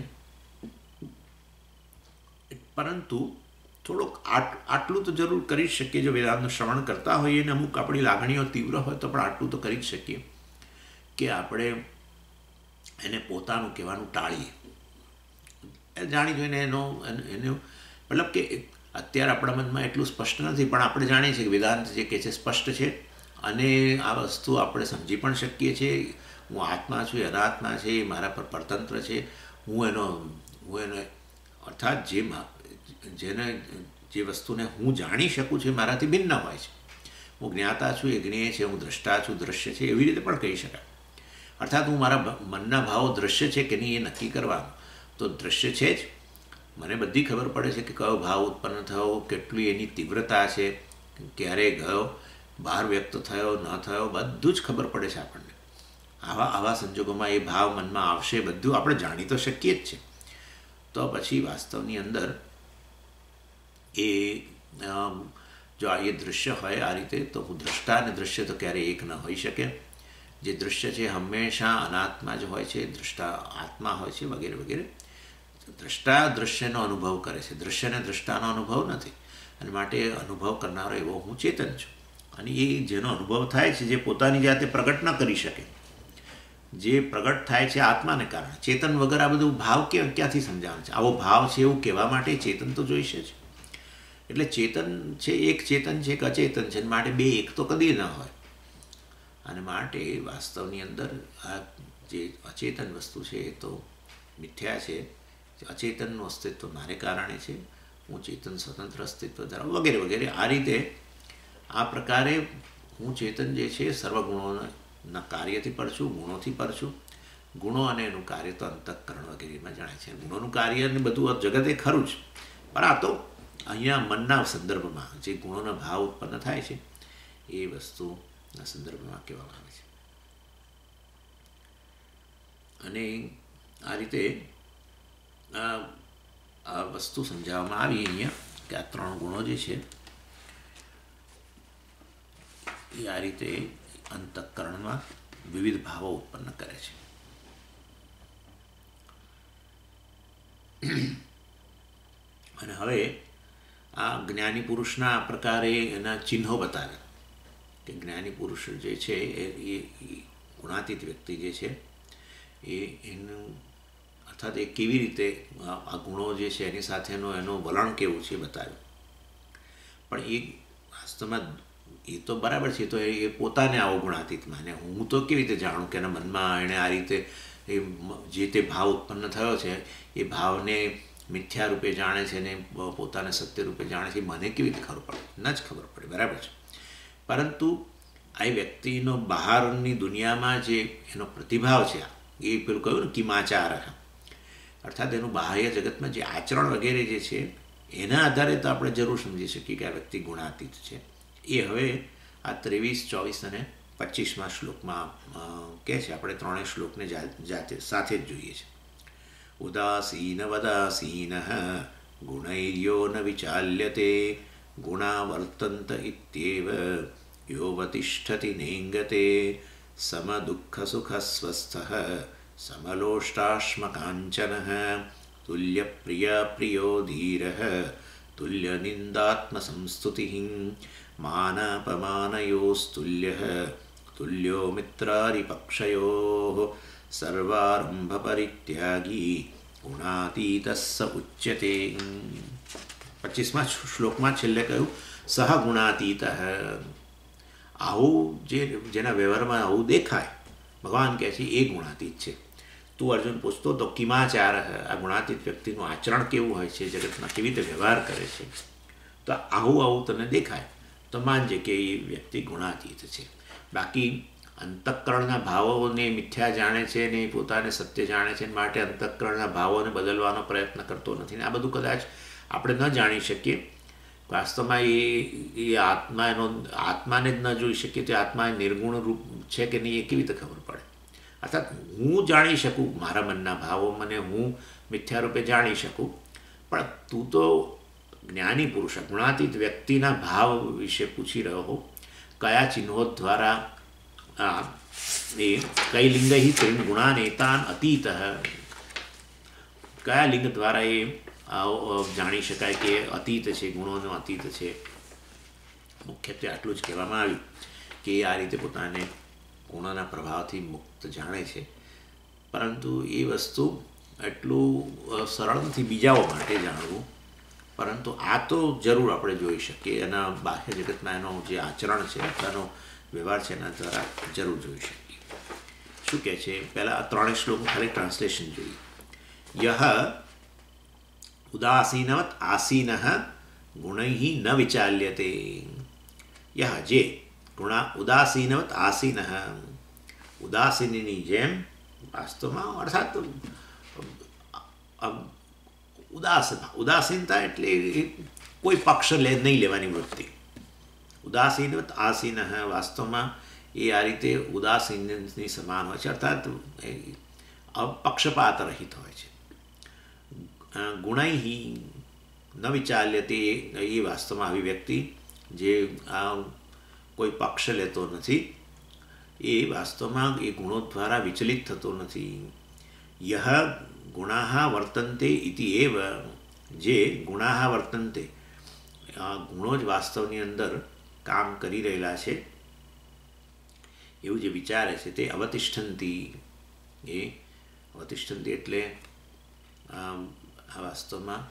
પરંતુ થોડોક આટલું તો જરૂર કરી જ શકીએ, જો વેદાંતનું શ્રવણ કરતા હોઈએ ને અમુક આપણી લાગણીઓ તીવ્ર હોય તો પણ આટલું તો કરી જ શકીએ કે આપણે એને પોતાનું કહેવાનું ટાળીએ. જાણી જોઈને એને મતલબ કે અત્યારે આપણા મનમાં એટલું સ્પષ્ટ નથી, પણ આપણે જાણીએ છીએ કે વેદાંત જે કહે છે સ્પષ્ટ છે, અને આ વસ્તુ આપણે સમજી પણ શકીએ છીએ. હું આત્મા છું, અનાત્મા છે, એ મારા પર પરતંત્ર છે, હું એનો અર્થાત જે વસ્તુને હું જાણી શકું છું એ મારાથી ભિન્ન હોય છે. હું જ્ઞાતા છું, એ જ્ઞેય છે, હું દ્રષ્ટા છું, દ્રશ્ય છે, એવી રીતે પણ કહી શકાય. અર્થાત હું મારા મનના ભાવો દ્રશ્ય છે કે નહીં એ નક્કી કરવાનું. તો દ્રશ્ય છે જ, મને બધી ખબર પડે છે કે કયો ભાવ ઉત્પન્ન થયો, કેટલી એની તીવ્રતા છે, ક્યારે ગયો, બહાર વ્યક્ત થયો ન થયો, બધું જ ખબર પડે છે આપણને. આવા સંજોગોમાં એ ભાવ મનમાં આવશે, બધું આપણે જાણી તો શકીએ જ છે. તો પછી વાસ્તવની અંદર જો એ દૃશ્ય હોય આ રીતે, તો હું દ્રષ્ટા અને દૃશ્ય તો ક્યારેય એક ન હોઈ શકે. જે દૃશ્ય છે હંમેશા અનાત્મા જ હોય છે, દ્રષ્ટા આત્મા હોય છે, વગેરે વગેરે. દ્રષ્ટા દૃશ્યનો અનુભવ કરે છે, દૃશ્યને દ્રષ્ટાનો અનુભવ નથી, અને માટે અનુભવ કરનારો એવો હું ચેતન છું. અને એ જેનો અનુભવ થાય છે, જે પોતાની જાતે પ્રગટ ન કરી શકે, જે પ્રગટ થાય છે આત્માને કારણે. ચેતન વગર આ બધું ભાવ ક્યાંથી સમજાવવાનું છે? આવો ભાવ છે એવું કહેવા માટે ચેતન તો જોઈશે જ. એટલે ચેતન છે, એક ચેતન છે, એક અચેતન છે, માટે બે એક તો કદી ન હોય. અને માટે વાસ્તવની અંદર આ જે અચેતન વસ્તુ છે એ તો મિથ્યા છે. અચેતનનું અસ્તિત્વ મારે કારણે છે, હું ચેતન સ્વતંત્ર અસ્તિત્વ ધરાવું, વગેરે વગેરે. આ રીતે આ પ્રકારે હું ચેતન જે છે સર્વગુણોના કાર્યથી પર છું, ગુણોથી પર છું. ગુણો અને એનું કાર્ય તો અંતઃકરણ વગેરેમાં જણાય છે. ગુણોનું કાર્ય ને બધું જગતે ખરું જ, પણ આ તો અહીંયા મનના સંદર્ભમાં જે ગુણોના ભાવ ઉત્પન્ન થાય છે એ વસ્તુના સંદર્ભમાં કહેવામાં આવે છે. અને આ રીતે આ વસ્તુ સમજાવવામાં આવી અહીંયા કે આ 3 ગુણો જે છે એ આ રીતે અંતઃકરણમાં વિવિધ ભાવો ઉત્પન્ન કરે છે. અને હવે આ જ્ઞાની પુરુષના આ પ્રકારે એના ચિહ્નો બતાવે કે જ્ઞાની પુરુષ જે છે એ ગુણાતીત વ્યક્તિ જે છે એનું અર્થાત એ કેવી રીતે આ ગુણો જે છે એની સાથેનો એનો વલણ કેવું છે બતાવ્યું. પણ એ વાસ્તવમાં એ તો બરાબર છે, તો એ પોતાને આવો ગુણાતીત માને. હું તો કેવી રીતે જાણું કે એના મનમાં એણે આ રીતે એ જે તે ભાવ ઉત્પન્ન થયો છે એ ભાવને મિથ્યા રૂપે જાણે છે ને પોતાને સત્ય રૂપે જાણે છે, મને કેવી રીતે ખબર પડે? ન જ ખબર પડે, બરાબર છે. પરંતુ આ વ્યક્તિનો બહારની દુનિયામાં જે એનો પ્રતિભાવ છે એ પેલું કહ્યું ને કિમાચાર, અર્થાત એનું બાહ્ય જગતમાં જે આચરણ વગેરે જે છે એના આધારે તો આપણે જરૂર સમજી શકીએ કે આ વ્યક્તિ ગુણાતીત છે. એ હવે આ 23, 24 અને 25મા શ્લોકમાં કહે છે. આપણે 3 શ્લોકને જાતે સાથે જ જોઈએ છે. ઉદાસીન વદાસીન ગુણૈર્યો ન વિચાલ્યતે ગુણા વર્તંત ઇત્યેવ યોવતિષ્ઠતિ નેંગતે સમદુઃખ સુખ સ્વસ્થઃ સમલોષ્ટાશ્મકાંચનઃ તુલ્યપ્રિય પ્રિયો ધીરઃ તુલ્યનિંદાત્મસંસ્તુતિઃ માનાપમાનયોસ્તુલ્યઃ તુલ્યો મિત્રારિપક્ષયોઃ સર્વારંભ પરિત્યાગી ગુણાતીતઃ સ ઉચ્યતે. 25મા શ્લોકમાં છેલ્લે કહ્યું સહ ગુણાતીતઃ. આવું જેના વ્યવહારમાં આવું દેખાય, ભગવાન કહે છે એ ગુણાતીત છે. તું અર્જુન પૂછતો તો કિમાચાર, આ ગુણાતીત વ્યક્તિનું આચરણ કેવું હોય છે, જગતમાં કેવી રીતે વ્યવહાર કરે છે, તો આવું તને દેખાય તો માનજે કે એ વ્યક્તિ ગુણાતીત છે. બાકી અંતઃકરણના ભાવોને મિથ્યા જાણે છે ને પોતાને સત્ય જાણે છે, માટે અંતઃકરણના ભાવોને બદલવાનો પ્રયત્ન કરતો નથી. ને આ બધું કદાચ આપણે ન જાણી શકીએ. વાસ્તવમાં એ આત્માને જ ન જોઈ શકીએ તો આત્મા નિર્ગુણ રૂપ છે કે નહીં એ કેવી રીતે ખબર પડે? અર્થાત હું જાણી શકું મારા મનના ભાવો, મને હું મિથ્યા રૂપે જાણી શકું, પણ તું તો જ્ઞાની પુરુષ ગુણાતીત વ્યક્તિના ભાવ વિશે પૂછી રહ્યો હો. કયા ચિહ્નો દ્વારા એ કઈ લિંગૈ ત્રીન ગુણાનેતાન અતીત, કયા લિંગ દ્વારા એ જાણી શકાય કે અતીત છે, ગુણોનો અતીત છે? મુખ્યત્વે આટલું જ કહેવામાં આવ્યું કે આ રીતે પોતાને ગુણોના પ્રભાવથી મુક્ત જાણે છે. પરંતુ એ વસ્તુ એટલું સરળ નથી બીજાઓ માટે જાણવું. પરંતુ આ તો જરૂર આપણે જોઈ શકીએ, એના બાહ્ય જગતમાં એનો જે આચરણ છે, એનો વ્યવહાર છે, એના દ્વારા જરૂર જોઈ શકીએ. શું કહે છે? પહેલાં 3 શ્લોકનું ખાલી ટ્રાન્સલેશન જોઈએ. યહ ઉદાસીનવત આસીનઃ ગુણૈઃ ન વિચાલ્યતે. યહ જે ઉદાસીનવત આસીનઃ, ઉદાસીનની જેમ વાસ્તવમાં, અર્થાત ઉદાસીનતા એટલે કોઈ પક્ષ નહીં લેવાની વૃત્તિ. ઉદાસીનવત આસીનઃ, વાસ્તવમાં એ આ રીતે ઉદાસીનની સમાન હોય છે, અર્થાત પક્ષપાત રહિત હોય છે. ગુણૈઃ ન વિચાલ્યતે, એ વાસ્તવમાં આવી વ્યક્તિ જે કોઈ પક્ષ લેતો નથી, એ વાસ્તવમાં એ ગુણો દ્વારા વિચલિત થતો નથી. યહ ગુણાઃ વર્તન્તે ઇતિ એવ, જે ગુણાઃ વર્તન્તે, ગુણો જ વાસ્તવની અંદર કામ કરી રહેલા છે એવું જે વિચારે છે તે અવતિષ્ઠંતી. એ અવતિષ્ઠંતી એટલે વાસ્તવમાં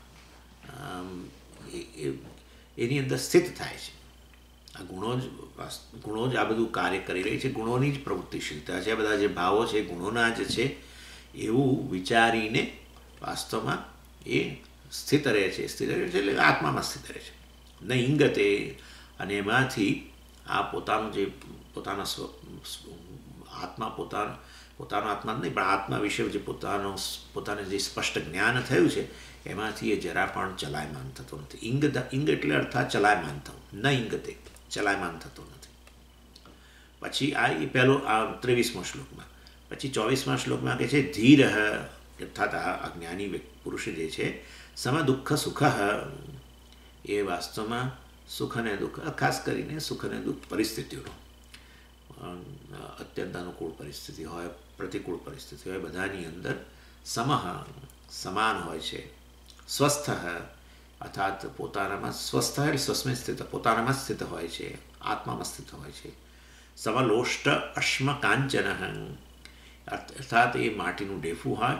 એની અંદર સ્થિત થાય છે. આ ગુણો જ આ બધું કાર્ય કરી રહી છે, ગુણોની જ પ્રવૃત્તિશીલતા છે. આ બધા જે ભાવો છે ગુણોના જ છે એવું વિચારીને વાસ્તવમાં એ સ્થિત રહે છે. સ્થિત રહે છે એટલે આત્મામાં સ્થિત રહે છે. ન ઇંગતે, અને એમાંથી આ પોતાનું જે પોતાના આત્મા પોતાનો આત્મા નહીં પણ આત્મા વિશે જે પોતાને જે સ્પષ્ટ જ્ઞાન થયું છે એમાંથી એ જરા પણ ચલાયમાન થતો નથી. ઇંગ એટલે અર્થાત ચલાયમાન થવું, ન ઇંગતે, ચલાયમાન થતો નથી. પછી આ એ પહેલો 23મો શ્લોકમાં પછી 24મા શ્લોકમાં કહે છે ધીર અર્થાત આ જ્ઞાની પુરુષ જે છે સમ દુઃખ સુખ એ વાસ્તવમાં સુખ અને દુઃખ, ખાસ કરીને સુખ અને દુઃખ પરિસ્થિતિઓનો અત્યંત અનુકૂળ પરિસ્થિતિ હોય, પ્રતિકૂળ પરિસ્થિતિ હોય, બધાની અંદર સમાન હોય છે. સ્વસ્થ અર્થાત પોતાનામાં સ્વસ્થ એટલે સ્વસ્મે સ્થિત, પોતાનામાં સ્થિત હોય છે, આત્મામાં સ્થિત હોય છે. સમલોષ્ટ અશ્મ કાંચન અર્થાત એ માટીનું ડેફું હોય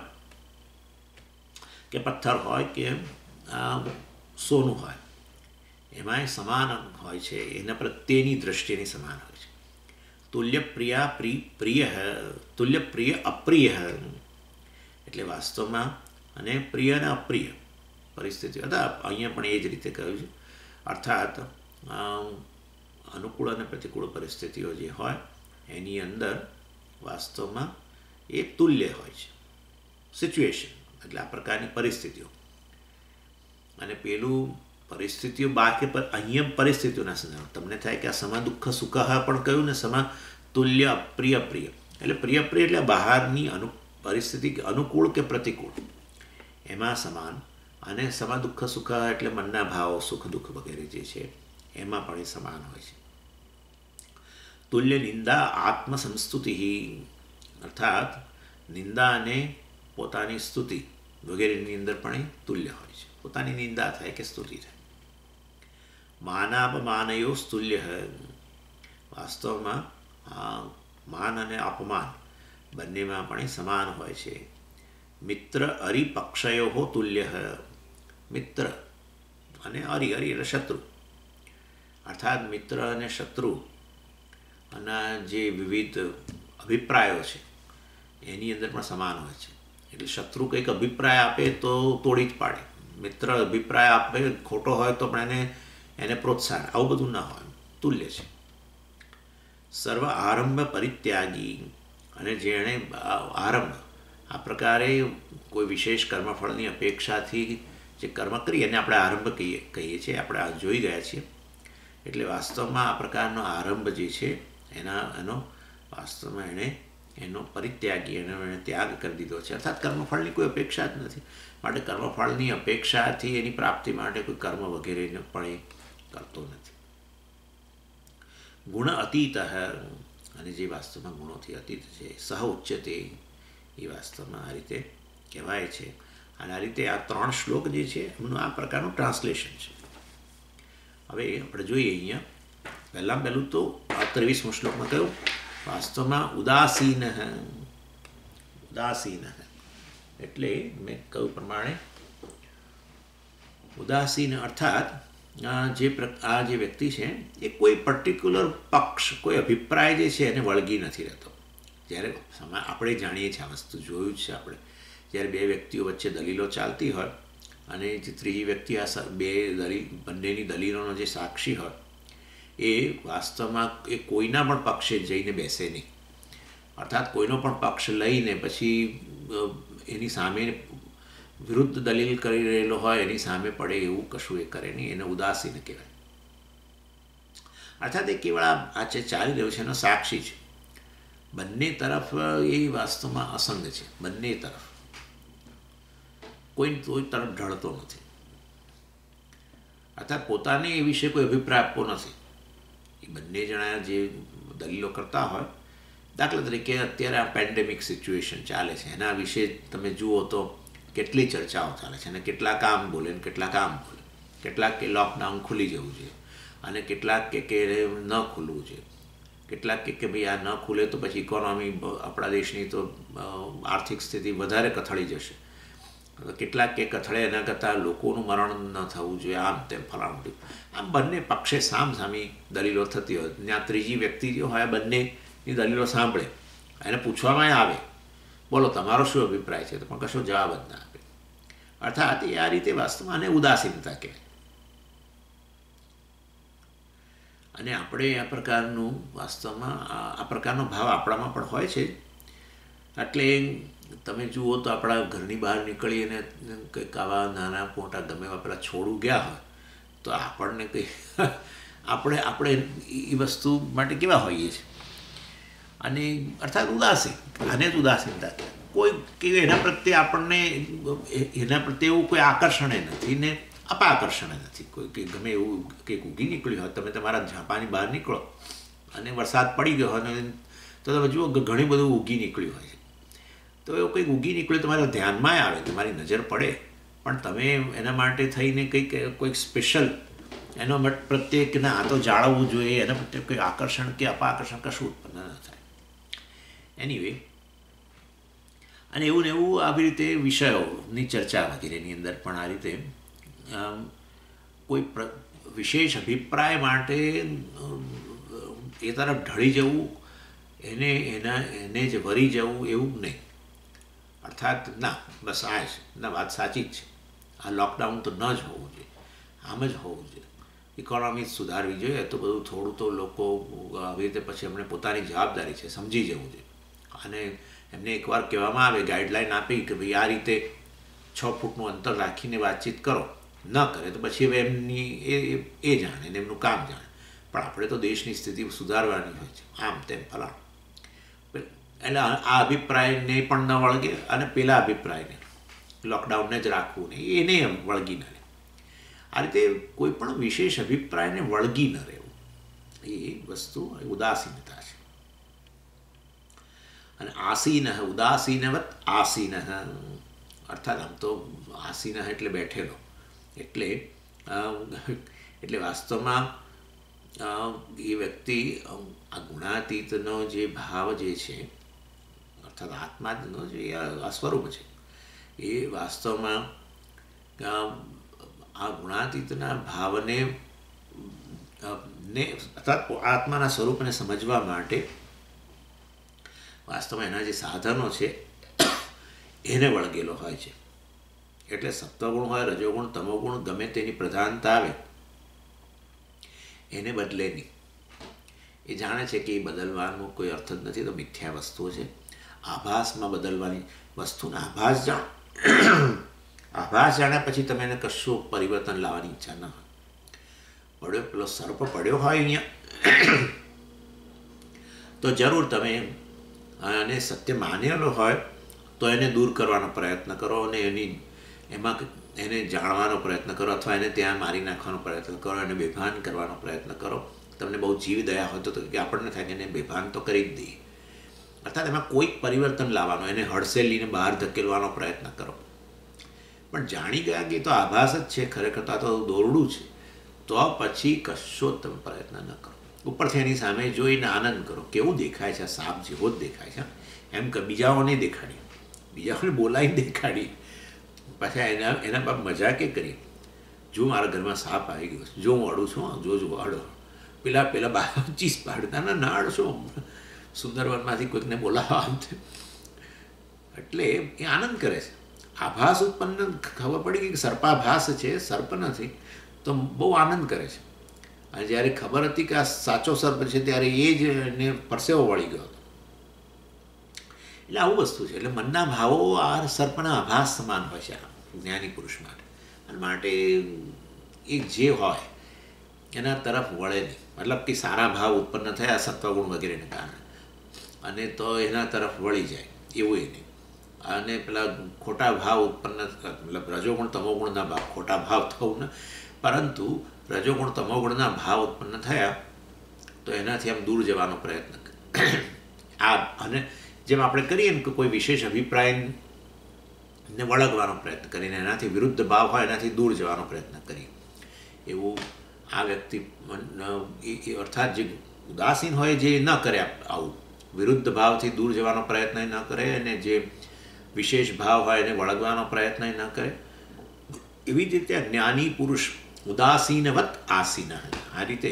કે પથ્થર હોય કે સોનું હોય, એમાંય સમાન હોય છે, એના પ્રત્યેની દ્રષ્ટિની સમાન હોય છે. તુલ્ય પ્રિય અપ્રિય એટલે વાસ્તવમાં અને પ્રિય અને અપ્રિય પરિસ્થિતિઓ હતા. અહીંયા પણ એ જ રીતે કહ્યું છે. અર્થાત અનુકૂળ અને પ્રતિકૂળ પરિસ્થિતિઓ જે હોય એની અંદર વાસ્તવમાં એ તુલ્ય હોય છે. સિચ્યુએશન એટલે આ પ્રકારની પરિસ્થિતિઓ, અને પેલું પરિસ્થિતિઓ બાકી પર અહીંયા પરિસ્થિતિઓના સંદર્ભ તમને થાય કે આ સમા દુઃખ સુખ પણ કહ્યું ને, સમા તુલ્ય અપ્રિય પ્રિય એટલે પ્રિય એટલે બહારની પરિસ્થિતિ અનુકૂળ કે પ્રતિકૂળ એમાં સમાન, અને સમા દુઃખ સુખ એટલે મનના ભાવ સુખ દુઃખ વગેરે જે છે એમાં પણ એ સમાન હોય છે. તુલ્ય નિંદા આત્મસંસ્તુતિ અર્થાત નિંદા અને પોતાની સ્તુતિ વગેરેની અંદર પણ એ તુલ્ય હોય છે. પોતાની નિંદા થાય કે સ્તુતિ થાય. માનાપમાનયો સ્તુલ્ય વાસ્તવમાં માન અને અપમાન બંનેમાં પણ એ સમાન હોય છે. મિત્ર અરિપક્ષયો તુલ્ય મિત્ર અને અરિ એટલે શત્રુ અર્થાત મિત્ર અને શત્રુ અને જે વિવિધ અભિપ્રાયો છે એની અંદર પણ સમાન હોય છે. એટલે શત્રુ કંઈક અભિપ્રાય આપે તો તોડી જ પાડે, મિત્ર અભિપ્રાય આપે ખોટો હોય તો પણ એને પ્રોત્સાહન, આવું બધું ના હોય, તુલ્ય છે. સર્વ આરંભ પરિત્યાગી અને જેણે આરંભ આ પ્રકારે કોઈ વિશેષ કર્મફળની અપેક્ષાથી જે કર્મ કરીએ એને આપણે આરંભ કહીએ છીએ, આપણે આ જોઈ ગયા છીએ. એટલે વાસ્તવમાં આ પ્રકારનો આરંભ જે છે એનો વાસ્તવમાં એનો પરિત્યાગી એને ત્યાગ કરી દીધો છે. અર્થાત કર્મફળની કોઈ અપેક્ષા જ નથી, માટે કર્મફળની અપેક્ષાથી એની પ્રાપ્તિ માટે કોઈ કર્મ વગેરેને પણ એ કરતો નથી. ગુણ અતીત અને જે વાસ્તવમાં ગુણોથી અતીત છે, સહ ઉચ્ચતે એ વાસ્તવમાં આ રીતે કહેવાય છે. અને આ રીતે આ 3 શ્લોક જે છે એમનું આ પ્રકારનું ટ્રાન્સલેશન છે. હવે આપણે જોઈએ અહીંયા પહેલું તો 23મો શ્લોકમાં કહ્યું વાસ્તવમાં ઉદાસીન એટલે મેં કહ્યું પ્રમાણે ઉદાસીન અર્થાત આ જે વ્યક્તિ છે એ કોઈ પર્ટિક્યુલર પક્ષ, કોઈ અભિપ્રાય જે છે એને વળગી નથી રહેતો. જ્યારે આપણે જાણીએ છીએ, આ વસ્તુ જોયું જ છે આપણે, જ્યારે બે વ્યક્તિઓ વચ્ચે દલીલો ચાલતી હોય અને જે ત્રીજી વ્યક્તિ આ બંનેની દલીલોનો જે સાક્ષી હોય એ વાસ્તવમાં એ કોઈના પણ પક્ષે જઈને બેસે નહીં. અર્થાત કોઈનો પણ પક્ષ લઈને પછી એની સામે વિરુદ્ધ દલીલ કરી રહેલો હોય એની સામે પડે એવું કશું એ કરે નહીં, એને ઉદાસીન કહેવાય. અર્થાત એ કેવળ આ જે ચાલી રહ્યું છે એનો સાક્ષી છે. બંને તરફ એ વાસ્તવમાં અસંગ છે, બંને તરફ કોઈ તરફ ઢળતો નથી. અર્થાત પોતાને એ વિશે કોઈ અભિપ્રાય આપવો નથી. એ બંને જણા જે દલીલો કરતા હોય, દાખલા તરીકે અત્યારે આ પેન્ડેમિક સિચ્યુએશન ચાલે છે એના વિશે તમે જુઓ તો કેટલી ચર્ચાઓ ચાલે છે, અને કેટલાક આમ બોલે ને કેટલાક આમ બોલે. કેટલાક કે લોકડાઉન ખુલી જવું જોઈએ અને કેટલાક કે ન ખુલવું જોઈએ. કેટલાક કે ભાઈ આ ન ખુલે તો પછી ઇકોનોમી આપણા દેશની તો આર્થિક સ્થિતિ વધારે કથળી જશે. કેટલાક કે કથળે એના કરતાં લોકોનું મરણ ન થવું જોઈએ, આમ તેમ ફલાણું. આમ બંને પક્ષે સામસામી દલીલો થતી હોય, ત્યાં ત્રીજી વ્યક્તિ જે હોય બંનેની દલીલો સાંભળે, એને પૂછવામાં આવે બોલો તમારો શું અભિપ્રાય છે, તો પણ કશો જવાબ જ ના આપે. અર્થાત એ આ રીતે વાસ્તવમાં આને ઉદાસીનતા કહેવાય. અને આપણે આ પ્રકારનું વાસ્તવમાં આ પ્રકારનો ભાવ આપણામાં પણ હોય છે. એટલે તમે જુઓ તો આપણા ઘરની બહાર નીકળીએ અને કંઈક આવા નાના મોટા ગમે એવા પેલા છોડું ગયા હોય તો આપણને કંઈ આપણે એ વસ્તુ માટે કેવા હોઈએ છીએ. અને અર્થાત ઉદાસીન, આને જ ઉદાસીનતા કહેવાય. કોઈ કે એના પ્રત્યે આપણને એના પ્રત્યે એવું કોઈ આકર્ષણ નથી ને અપાકર્ષણ નથી. કોઈ કે ગમે એવું કંઈક ઉગી નીકળ્યું હોય, તમે તમારા ઝાંપાની બહાર નીકળો અને વરસાદ પડી ગયો હોય અને તો તમે જુઓ ઘણી બધું ઉગી નીકળ્યું હોય છે. તો એવું કંઈક ઉગી નીકળ્યું તમારા ધ્યાનમાં આવે, તમારી નજર પડે, પણ તમે એના માટે થઈને કોઈક સ્પેશિયલ એનો પ્રત્યે કે ના આ તો જાળવવું જોઈએ, એના પ્રત્યે કોઈ આકર્ષણ કે અપાકર્ષણ કશું ઉત્પન્ન ન થાય. એનીવે, અને એવું ને એવું આવી રીતે વિષયોની ચર્ચા વગેરેની અંદર પણ આ રીતે કોઈ વિશેષ અભિપ્રાય માટે એ તરફ ઢળી જવું, એને જ વરી જવું એવું નહીં. અર્થાત ના બસ આ જ ના વાત સાચી જ છે, આ લોકડાઉન તો ન જ હોવું જોઈએ, આમ જ હોવું જોઈએ, ઇકોનોમી સુધારવી જોઈએ, તો બધું થોડું તો લોકો આવી રીતે પછી એમણે પોતાની જવાબદારી છે સમજી જવું જોઈએ. અને એમને એકવાર કહેવામાં આવે, ગાઈડલાઈન આપી કે ભાઈ આ રીતે 6 ફૂટનું અંતર રાખીને વાતચીત કરો, ન કરે તો પછી હવે એમની એ જાણે ને એમનું કામ જાણે. પણ આપણે તો દેશની સ્થિતિ સુધારવાની હોય છે, આમ તેમ ફલાણ. એટલે આ અભિપ્રાયને પણ ન વળગે અને પેલા અભિપ્રાયને, લોકડાઉનને જ રાખવું નહીં, એને વળગી ન રહે. આ રીતે કોઈ પણ વિશેષ અભિપ્રાયને વળગી ન રહેવું, એ વસ્તુ ઉદાસીનતા છે. અને આસીન, ઉદાસીનવત આસીન, અર્થાત આમ તો આસીન એટલે બેઠેલો, એટલે વાસ્તવમાં એ વ્યક્તિ આ ગુણાતીતનો જે ભાવ જે છે, અર્થાત આત્માનો જે આ સ્વરૂપ છે, એ વાસ્તવમાં આ ગુણાતીતના ભાવને અર્થાત આત્માના સ્વરૂપને સમજવા માટે વાસ્તવમાં એના જે સાધનો છે એને વળગેલો હોય છે. એટલે સત્વગુણ હોય, રજોગુણ, તમોગુણ, ગમે તેની પ્રધાનતા આવે એને બદલે નહીં. એ જાણે છે કે એ બદલવાનો કોઈ અર્થ જ નથી, તો મિથ્યા વસ્તુઓ છે. આભાસમાં બદલવાની વસ્તુને આભાસ જાણ્યા પછી તમે એને કશું પરિવર્તન લાવવાની ઈચ્છા ન હોય. પેલો સર્પ પડ્યો હોય અહીંયા તો જરૂર તમે એને સત્ય માનેલો હોય તો એને દૂર કરવાનો પ્રયત્ન કરો અને એને જાણવાનો પ્રયત્ન કરો, અથવા એને ત્યાં મારી નાખવાનો પ્રયત્ન કરો, એને બેભાન કરવાનો પ્રયત્ન કરો. તમને બહુ જીવ દયા હોય તો કે આપણને થાય કે એને બેભાન તો કરી જ દઈએ. અર્થાત એમાં કોઈક પરિવર્તન લાવવાનો, એને હડસેલીને બહાર ધકેલવાનો પ્રયત્ન કરો. પણ જાણી ગયા કે તો આભાસ જ છે, ખરેખર તો દોરડું છે, તો પછી કશો તમે પ્રયત્ન ન કરો. ઉપરથી એની સામે જોઈને આનંદ કરો, કેવું દેખાય છે, સાપ જેવો જ દેખાય છે, એમ કે બીજાઓને દેખાડી, બીજાઓને બોલાવીને દેખાડી, પાછા એના બાપ મજાકે કરી, જો મારા ઘરમાં સાપ આવી ગયો છે, જો હું અડું છું, જો અડો, પેલા 25 પાડતા ના અડશો, સુંદરવનમાંથી કોઈકને બોલાવવા આમ છે. એટલે એ આનંદ કરે છે. આભાસ ઉત્પન્ન ખબર પડી કે સર્પાભાસ છે, સર્પ નથી, તો બહુ આનંદ કરે છે. અને જ્યારે ખબર હતી કે આ સાચો સર્પ છે ત્યારે એ જ એને પરસેવો વળી ગયો હતો. એટલે આવું વસ્તુ છે. એટલે મનના ભાવો આ સર્પના આભાસ સમાન હોય છે જ્ઞાની પુરુષ માટે. અને માટે એ જે હોય એના તરફ વળે નહીં. મતલબ કે સારા ભાવ ઉત્પન્ન થયા સત્વગુણ વગેરેને કારણે, અને તો એના તરફ વળી જાય એવું એ નહીં. અને પેલા ખોટા ભાવ ઉત્પન્ન, મતલબ રજોગુણ તમોગુણના ભાવ, ખોટા ભાવ થવું ને, પરંતુ રજોગુણ તમોગુણના ભાવ ઉત્પન્ન થયા તો એનાથી આમ દૂર જવાનો પ્રયત્ન અને જેમ આપણે કરીએ ને કે કોઈ વિશેષ અભિપ્રાયને વળગવાનો પ્રયત્ન કરીને એનાથી વિરુદ્ધ ભાવ હોય એનાથી દૂર જવાનો પ્રયત્ન કરીએ, એવું આ વ્યક્તિ અર્થાત જે ઉદાસીન હોય જે ન કરે, આવું વિરુદ્ધ ભાવથી દૂર જવાનો પ્રયત્ન ન કરે, અને જે વિશેષ ભાવ હોય એને વળગવાનો પ્રયત્ન ન કરે. એવી જ રીતે જ્ઞાની પુરુષ ઉદાસીનવત આસીન, આ રીતે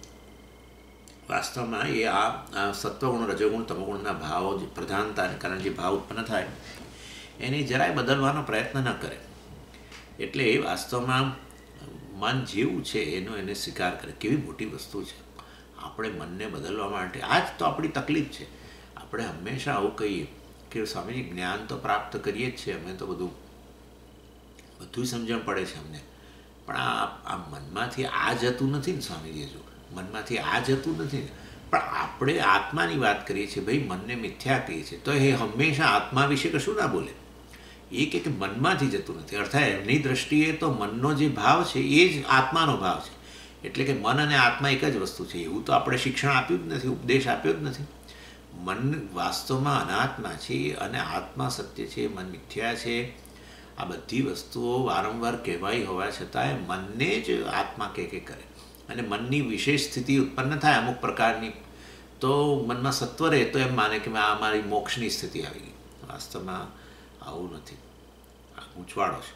વાસ્તવમાં એ આ સત્વગુણ, રજોગુણ, તમોગુણના ભાવો જે પ્રધાનતાને કારણે જે ભાવ ઉત્પન્ન થાય એને જરાય બદલવાનો પ્રયત્ન ન કરે. એટલે એ વાસ્તવમાં મન જેવું છે એનો એને સ્વીકાર કરે. કેવી મોટી વસ્તુ છે. આપણે મનને બદલવા માટે આ જ તો આપણી તકલીફ છે. આપણે હંમેશા આવું કહીએ કે સ્વામીજી જ્ઞાન તો પ્રાપ્ત કરીએ જ છીએ, અમે તો બધું સમજણ પડે છે અમને, પણ આ મનમાંથી આ જતું નથી ને સ્વામીજી, જો મનમાંથી આ જતું નથી ને, પણ આપણે આત્માની વાત કરીએ છીએ, ભાઈ મનને મિથ્યા કહીએ છીએ, તો એ હંમેશા આત્મા વિશે કશું ના બોલે. એ કે મનમાંથી જતું નથી. અર્થાત એમની દ્રષ્ટિએ તો મનનો જે ભાવ છે એ જ આત્માનો ભાવ છે. એટલે કે મન અને આત્મા એક જ વસ્તુ છે. એવું તો આપણે શિક્ષણ આપ્યું જ નથી, ઉપદેશ આપ્યો જ નથી. મન વાસ્તવમાં અનાત્મા છે અને આત્મા સત્ય છે, મન મિથ્યા છે. આ બધી વસ્તુઓ વારંવાર કહેવાય હોવા છતાંય મનને જ આત્મા કે કરે. અને મનની વિશેષ સ્થિતિ ઉત્પન્ન થાય અમુક પ્રકારની, તો મનમાં સત્વ રહે તો એમ માને કે આ મારી મોક્ષની સ્થિતિ આવી ગઈ. વાસ્તવમાં આવું નથી, આ ગૂંચવાડો છે.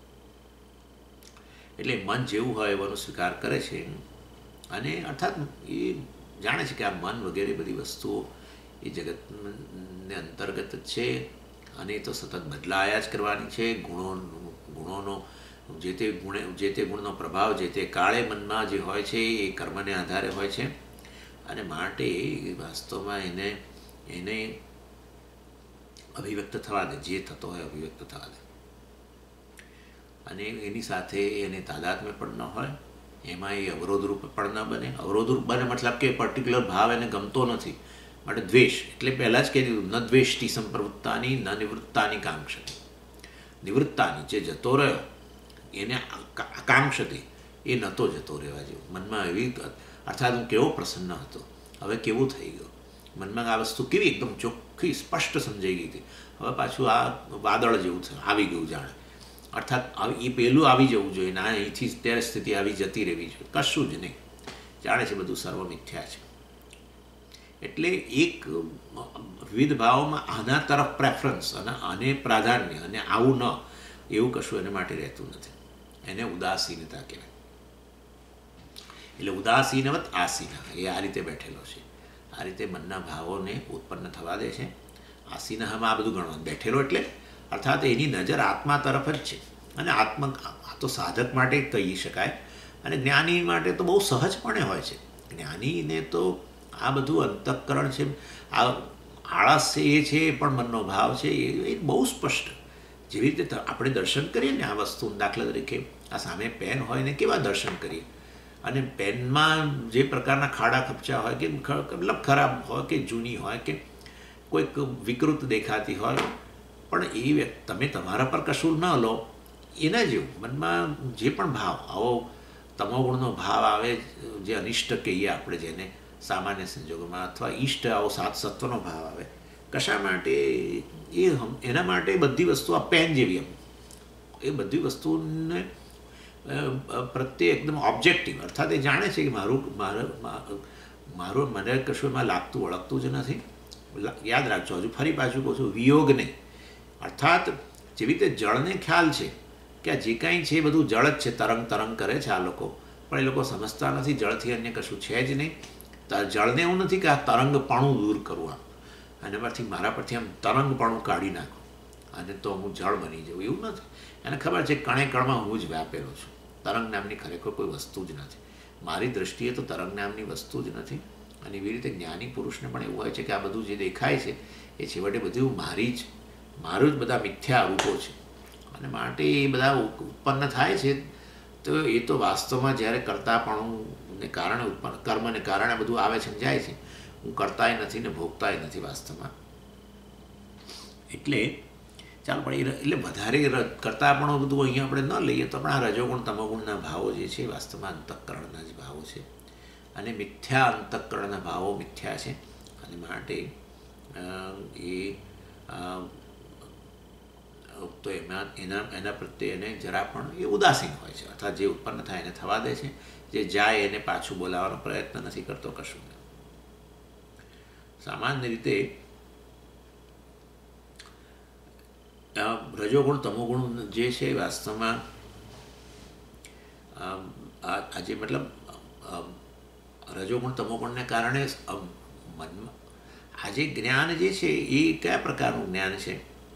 એટલે મન જેવું હોય એવાનો સ્વીકાર કરે છે, અને અર્થાત એ જાણે છે કે આ મન વગેરે બધી વસ્તુઓ એ જગતને અંતર્ગત જ છે, અને એ તો સતત બદલાયા જ કરવાની છે. ગુણોનો જે તે ગુણનો પ્રભાવ જે તે કાળે મનમાં જે હોય છે એ કર્મને આધારે હોય છે, અને માટે વાસ્તવમાં એને અભિવ્યક્ત થવા દે, જે થતો હોય અભિવ્યક્ત થવા દે. અને એની સાથે એને તાદાત્મ્ય પણ ન હોય, એમાં એ અવરોધરૂપ પણ ન બને. અવરોધરૂપ બને મતલબ કે પર્ટિક્યુલર ભાવ એને ગમતો નથી, માટે દ્વેષ. એટલે પહેલાં જ કહી દીધું, ન દ્વેષ્ટિ સંપ્રવૃત્તાની ન નિવૃત્તાની કાંક્ષતી. નિવૃત્તાની જે જતો રહ્યો એને આકાંક્ષતી, એ નહોતો જતો રહેવા જેવું. મનમાં એવી, અર્થાત હું કેવો પ્રસન્ન હતો, હવે કેવું થઈ ગયો. મનમાં આ વસ્તુ કેવી એકદમ ચોખ્ખી સ્પષ્ટ સમજાઈ ગઈ હતી, હવે પાછું આ વાદળ જેવું છે આવી ગયું જાણે. અર્થાત એ પહેલું આવી જવું જોઈએ, ના અહીંથી ત્યારે સ્થિતિ આવી જતી રહેવી જોઈએ, કશું જ નહીં. જાણે છે બધું સર્વ મિથ્યા છે. એટલે એક વિવિધ ભાવોમાં આના તરફ પ્રેફરન્સ અને આને પ્રાધાન્ય અને આવું ન, એવું કશું એને માટે રહેતું નથી. એને ઉદાસીનતા કહેવાય. એટલે ઉદાસીનવત આસીના, એ આ રીતે બેઠેલો છે. આ રીતે મનના ભાવોને ઉત્પન્ન થવા દે છે. આસીનામાં આ બધું ગણવાનું, બેઠેલો એટલે અર્થાત એની નજર આત્મા તરફ જ છે. અને આ તો સાધક માટે કહી શકાય, અને જ્ઞાની માટે તો બહુ સહજપણે હોય છે. જ્ઞાનીને તો આ બધું અંતઃકરણ છે, આ આળસ છે એ છે, એ પણ મનનો ભાવ છે, એ બહુ સ્પષ્ટ. જેવી રીતે આપણે દર્શન કરીએ ને આ વસ્તુ, દાખલા તરીકે આ સામે પેન હોય ને કેવા દર્શન કરીએ, અને પેનમાં જે પ્રકારના ખાડા ખપચા હોય કે મતલબ ખરાબ હોય કે જૂની હોય કે કોઈક વિકૃત દેખાતી હોય, પણ એ તમે તમારા પર કશું ન લો, એના જેવું મનમાં જે પણ ભાવ, આવો તમોગુણનો ભાવ આવે, જે અનિષ્ટ કહીએ આપણે જેને સામાન્ય સંજોગોમાં, અથવા ઈષ્ટ આવો સત્વનો ભાવ આવે, કશા માટે એના માટે બધી વસ્તુ આ પેન જેવી, એ બધી વસ્તુને પ્રત્યે એકદમ ઓબ્જેક્ટિવ. અર્થાત એ જાણે છે કે મારું મને કશું એમાં લાગતું ઓળખતું જ નથી. યાદ રાખજો, હજુ ફરી પાછું કહું છું, વિયોગ નહીં. અર્થાત જેવી રીતે જળને ખ્યાલ છે કે આ જે કાંઈ છે એ બધું જળ જ છે, તરંગ કરે છે આ લોકો, પણ એ લોકો સમજતા નથી જળથી અન્ય કશું છે જ નહીં. જળને એવું નથી કે આ તરંગપણું દૂર કરવું, અને પરથી મારા પરથી આમ તરંગપણું કાઢી નાખું અને તો હું જળ બની જાઉં, એવું નથી. એને ખબર છે કણે કણમાં હું જ વ્યાપેલો છું. તરંગ નામની ખરેખર કોઈ વસ્તુ જ નથી. મારી દૃષ્ટિએ તો તરંગ નામની વસ્તુ જ નથી. અને એવી રીતે જ્ઞાની પુરુષને પણ એવું હોય છે કે આ બધું જે દેખાય છે એ છેવટે બધું મારું જ બધા મિથ્યા રૂપો છે. અને માટે એ બધા ઉત્પન્ન થાય છે, તો એ તો વાસ્તવમાં જ્યારે કર્તાપણુંને કારણે ઉત્પન્ન, કર્મને કારણે બધું આવે સમજાય છે. હું કરતાય નથી ને ભોગતાય નથી વાસ્તવમાં. એટલે ચાલો, પણ એટલે વધારે કરતાપણું બધું અહીંયા આપણે ન લઈએ તો પણ આ રજોગુણ તમોગુણના ભાવો જે છે વાસ્તવમાં અંતઃકરણના જ ભાવો છે, અને મિથ્યા અંતઃકરણના ભાવો મિથ્યા છે. અને માટે તો એના પ્રત્યે એને જરા પણ એ ઉદાસીન હોય છે. અર્થાત જે ઉત્પન્ન થાય એને થવા દે છે, જે જાય એને પાછું બોલાવવાનો પ્રયત્ન નથી કરતો કશું. સામાન્ય રીતે રજોગુણ તમોગુણ જે છે વાસ્તવમાં આજે મતલબ રજોગુણ તમોગુણને કારણે મનમાં આજે જ્ઞાન જે છે એ કયા પ્રકારનું જ્ઞાન છે?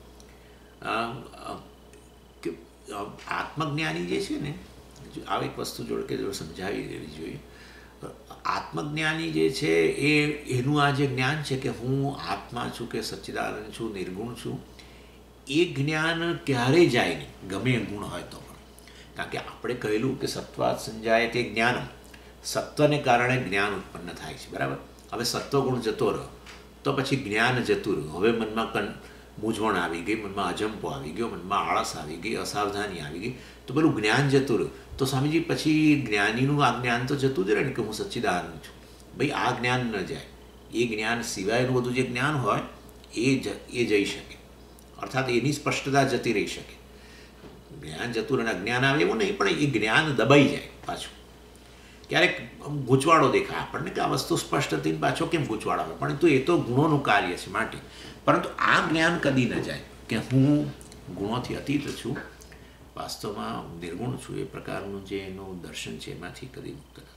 કે આત્મજ્ઞાની જે છે ને, આવી એક વસ્તુ જોડે સમજાવી દેવી જોઈએ. આત્મજ્ઞાની જે છે એનું આ જે જ્ઞાન છે કે હું આત્મા છું, કે સચ્ચિદાનંદ છું, નિર્ગુણ છું, એ જ્ઞાન ક્યારેય જાય નહીં, ગમે એ ગુણ હોય તો પણ. કારણ કે આપણે કહેલું કે સત્વાત સંજાય તે જ્ઞાન, સત્વને કારણે જ્ઞાન ઉત્પન્ન થાય છે, બરાબર. હવે સત્વગુણ જતો રહ્યો તો પછી જ્ઞાન જતું રહ્યું. હવે મનમાં મૂંઝવણ આવી ગઈ, મનમાં અજંપો આવી ગયો, મનમાં આળસ આવી ગઈ, અસાવધાની આવી ગઈ, તો પેલું જ્ઞાન જતું રહ્યું. તો સ્વામીજી પછી જ્ઞાનીનું આ જ્ઞાન તો જતું જ રહે ને કે હું સચ્ચિદાનંદ છું. ભાઈ આ જ્ઞાન ન જાય, એ જ્ઞાન સિવાયનું બધું જે જ્ઞાન હોય એ જઈ શકે, અર્થાત એની સ્પષ્ટતા જતી રહી શકે. જ્ઞાન જતું રહે, અજ્ઞાન આવે એવું નહીં, પણ એ જ્ઞાન દબાઈ જાય પાછું. ક્યારેક ગૂંચવાડો દેખાય આપણને કે આ વસ્તુ સ્પષ્ટ હતી પાછો કેમ ગૂંચવાડો આવે, પરંતુ એ તો ગુણોનું કાર્ય છે માટે. પરંતુ આ જ્ઞાન કદી ન જાય કે હું ગુણોથી અતીત છું, વાસ્તવમાં નિર્ગુણ છું, એ પ્રકારનું જે એનું દર્શન છે એમાંથી કદી મુક્ત ન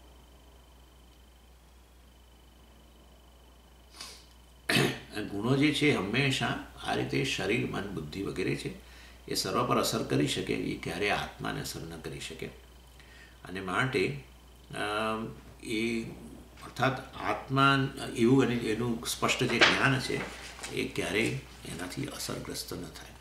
થાય. ગુણો જે છે હંમેશા આ રીતે શરીર, મન, બુદ્ધિ વગેરે છે એ સર્વ પર અસર કરી શકે, એ ક્યારેય આત્માને અસર ન કરી શકે. અને માટે એ અર્થાત આત્મા એવું અને એનું સ્પષ્ટ જે જ્ઞાન છે એ ક્યારેય એનાથી અસરગ્રસ્ત ન થાય.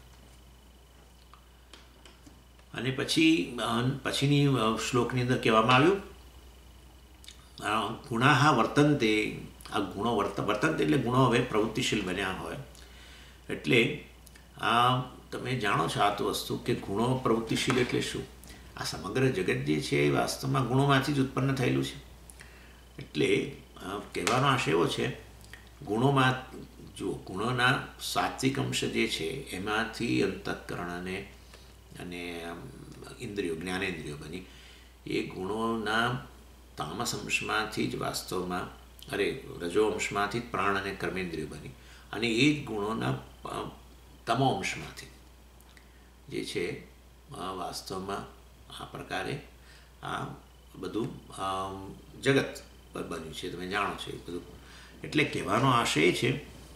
અને પછીની શ્લોકની અંદર કહેવામાં આવ્યું ગુણાહા વર્તનતે. આ ગુણો વર્તનતે એટલે ગુણો હવે પ્રવૃત્તિશીલ બન્યા હોય. એટલે આ તમે જાણો છો આ તો વસ્તુ કે ગુણો પ્રવૃત્તિશીલ એટલે શું? આ સમગ્ર જગત જે છે એ વાસ્તવમાં ગુણોમાંથી જ ઉત્પન્ન થયેલું છે. એટલે કહેવાનો આશય એવો છે, ગુણોમાં જો ગુણોના સાત્વિક અંશ જે છે એમાંથી અંતઃકરણ અને ઇન્દ્રિયો, જ્ઞાનેન્દ્રિયો બની. એ ગુણોના તામસ અંશમાંથી જ વાસ્તવમાં રજો અંશમાંથી જ પ્રાણ અને કર્મેન્દ્રિયો બની. અને એ જ ગુણોના તમો અંશમાંથી જે છે વાસ્તવમાં આ પ્રકારે આ બધું જગત બન્યું છે, તમે જાણો છો એ બધું. એટલે કહેવાનો આશય છે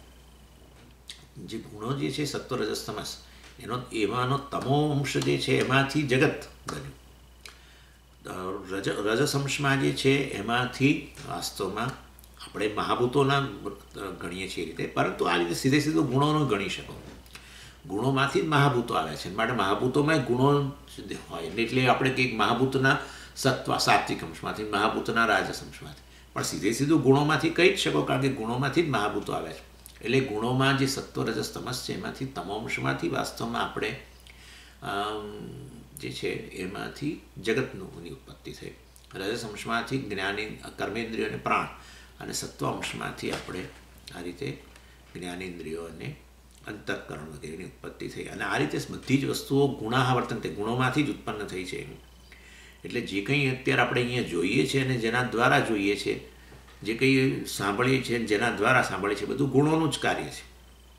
જે ગુણો જે છે સત્વ, રજસ, તમસ એમાંનો તમો અંશ જે છે એમાંથી જગત બન્યું. રજસ અંશમાં જે છે એમાંથી વાસ્તવમાં આપણે મહાભૂતોના ગણીએ છીએ રીતે, પરંતુ આ રીતે સીધું ગુણોનો ગણી શકો. ગુણોમાંથી જ મહાભૂતો આવ્યા છે, માટે મહાભૂતોમાં ગુણો હોય એટલે આપણે કંઈક મહાભૂતના સાત્વિક અંશમાંથી, મહાભૂતના રાજસ અંશમાંથી, પણ સીધું ગુણોમાંથી કહી જ શકો, કારણ કે ગુણોમાંથી જ મહાભૂતો આવ્યા છે. એટલે ગુણોમાં જે સત્વ, રજસ, તમસ છે એમાંથી તમોંશમાંથી વાસ્તવમાં આપણે જે છે એમાંથી જગતની ઉત્પત્તિ થઈ. રજસ અંશમાંથી જ્ઞાની, કર્મેન્દ્રિયો અને પ્રાણ, અને સત્વ અંશમાંથી આપણે આ રીતે જ્ઞાનેન્દ્રિયો અને અંતઃકરણ વગેરેની ઉત્પત્તિ થઈ. અને આ રીતે બધી જ વસ્તુઓ ગુણાહ વર્તનતે, ગુણોમાંથી જ ઉત્પન્ન થઈ છે. એટલે જે કંઈ અત્યારે આપણે અહીંયા જોઈએ છે અને જેના દ્વારા જોઈએ છે, જે કંઈ સાંભળીએ છીએ જેના દ્વારા સાંભળીએ છીએ, બધું ગુણોનું જ કાર્ય છે.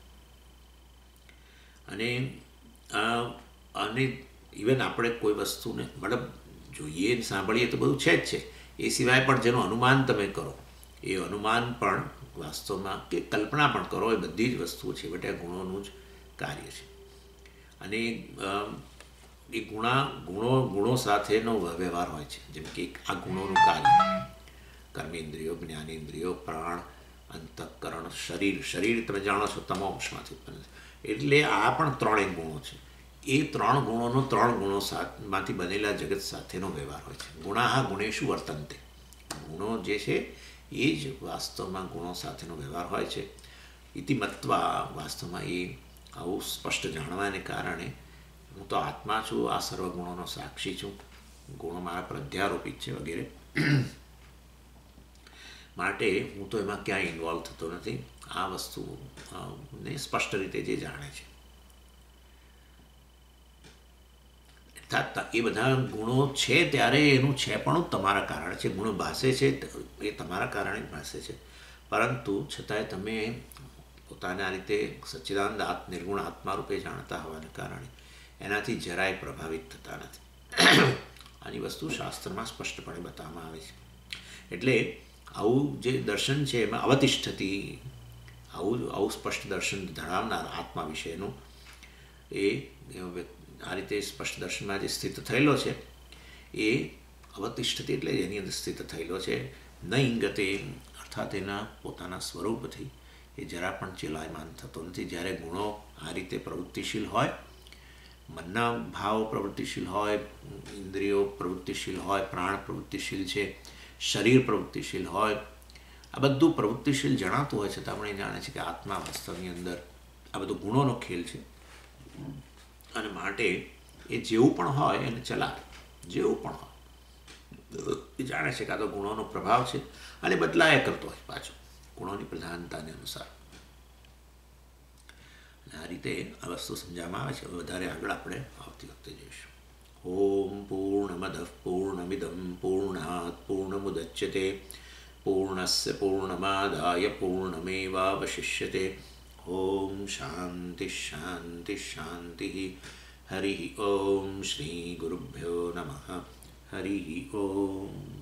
અને ઇવન આપણે કોઈ વસ્તુને મતલબ જોઈએ સાંભળીએ તો બધું છે જ છે, એ સિવાય પણ જેનું અનુમાન તમે કરો, એ અનુમાન પણ વાસ્તવમાં કે કલ્પના પણ કરો, એ બધી જ વસ્તુઓ છે બટ આ ગુણોનું જ કાર્ય છે. અને એ ગુણો સાથેનો વ્યવહાર હોય છે. જેમ કે આ ગુણોનું કાર્ય કર્મેન્દ્રિયો, જ્ઞાનેન્દ્રિયો, પ્રાણ, અંતઃકરણ, શરીર તમે જાણો છો તમો અંશમાંથી ઉત્પન્ન છે. એટલે આ પણ ત્રણેય ગુણો છે. એ ત્રણ ગુણોનો ત્રણ ગુણો માંથી બનેલા જગત સાથેનો વ્યવહાર હોય છે. ગુણાહા ગુણેશુ વર્તનતે. ગુણો જે છે એ જ વાસ્તવમાં ગુણો સાથેનો વ્યવહાર હોય છે. ઇતિમત્વા વાસ્તવમાં એ આવું સ્પષ્ટ જાણવાને કારણે હું તો આત્મા છું, આ સર્વ ગુણોનો સાક્ષી છું, ગુણો મારા પર અધ્યારોપિત છે વગેરે, માટે હું તો એમાં ક્યાંય ઇન્વોલ્વ થતો નથી. આ વસ્તુને સ્પષ્ટ રીતે જે જાણે છે, એ બધા ગુણો છે ત્યારે એનું છે પણ તમારા કારણે છે. ગુણો ભાસે છે એ તમારા કારણે જ ભાસે છે, પરંતુ છતાંય તમે પોતાને આ રીતે સચ્ચિદાનંદ નિર્ગુણ આત્મા રૂપે જાણતા હોવાને કારણે એનાથી જરાય પ્રભાવિત થતા નથી. આની વસ્તુ શાસ્ત્રમાં સ્પષ્ટપણે બતાવવામાં આવે છે. એટલે આવું જે દર્શન છે એમાં અવતિષ્ઠતી, આવું સ્પષ્ટ દર્શન ધરાવનાર આત્મા વિશેનું એ આ રીતે સ્પષ્ટ દર્શનમાં જે સ્થિત થયેલો છે એ અવતિષ્ઠતી એટલે એની અંદર સ્થિત થયેલો છે. ન ઇંગતે અર્થાત એના પોતાના સ્વરૂપથી એ જરા પણ ચેલાયમાન થતો નથી. જ્યારે ગુણો આ રીતે પ્રવૃત્તિશીલ હોય, મનના ભાવ પ્રવૃત્તિશીલ હોય, ઇન્દ્રિયો પ્રવૃત્તિશીલ હોય, પ્રાણ પ્રવૃત્તિશીલ છે, શરીર પ્રવૃત્તિશીલ હોય, આ બધું પ્રવૃત્તિશીલ જણાતું હોય છતાં આપણે જાણે છે કે આત્મા વાસ્તવની અંદર આ બધો ગુણોનો ખેલ છે, અને માટે એ જેવું પણ હોય એને ચલાવે, જેવું પણ હોય એ જાણે છે કે આ તો ગુણોનો પ્રભાવ છે અને બદલાયા કરતો હોય પાછો ગુણોની પ્રધાનતાને અનુસાર. અને આ રીતે આ વસ્તુ સમજવામાં આવે છે. વધારે આગળ આપણે આવતી વખતે જોઈશું. ઓમ પૂર્ણમદ પૂર્ણમિદમ પૂર્ણાત પૂર્ણમુદચ્યતે પૂર્ણસ્ય પૂર્ણમાદાય પૂર્ણમેવાવશિષ્યતે. ઓમ શાંતિ શાંતિ શાંતિ. હરિ ઓમ. શ્રી ગુરુભ્યો નમઃ. હરિ ઓમ.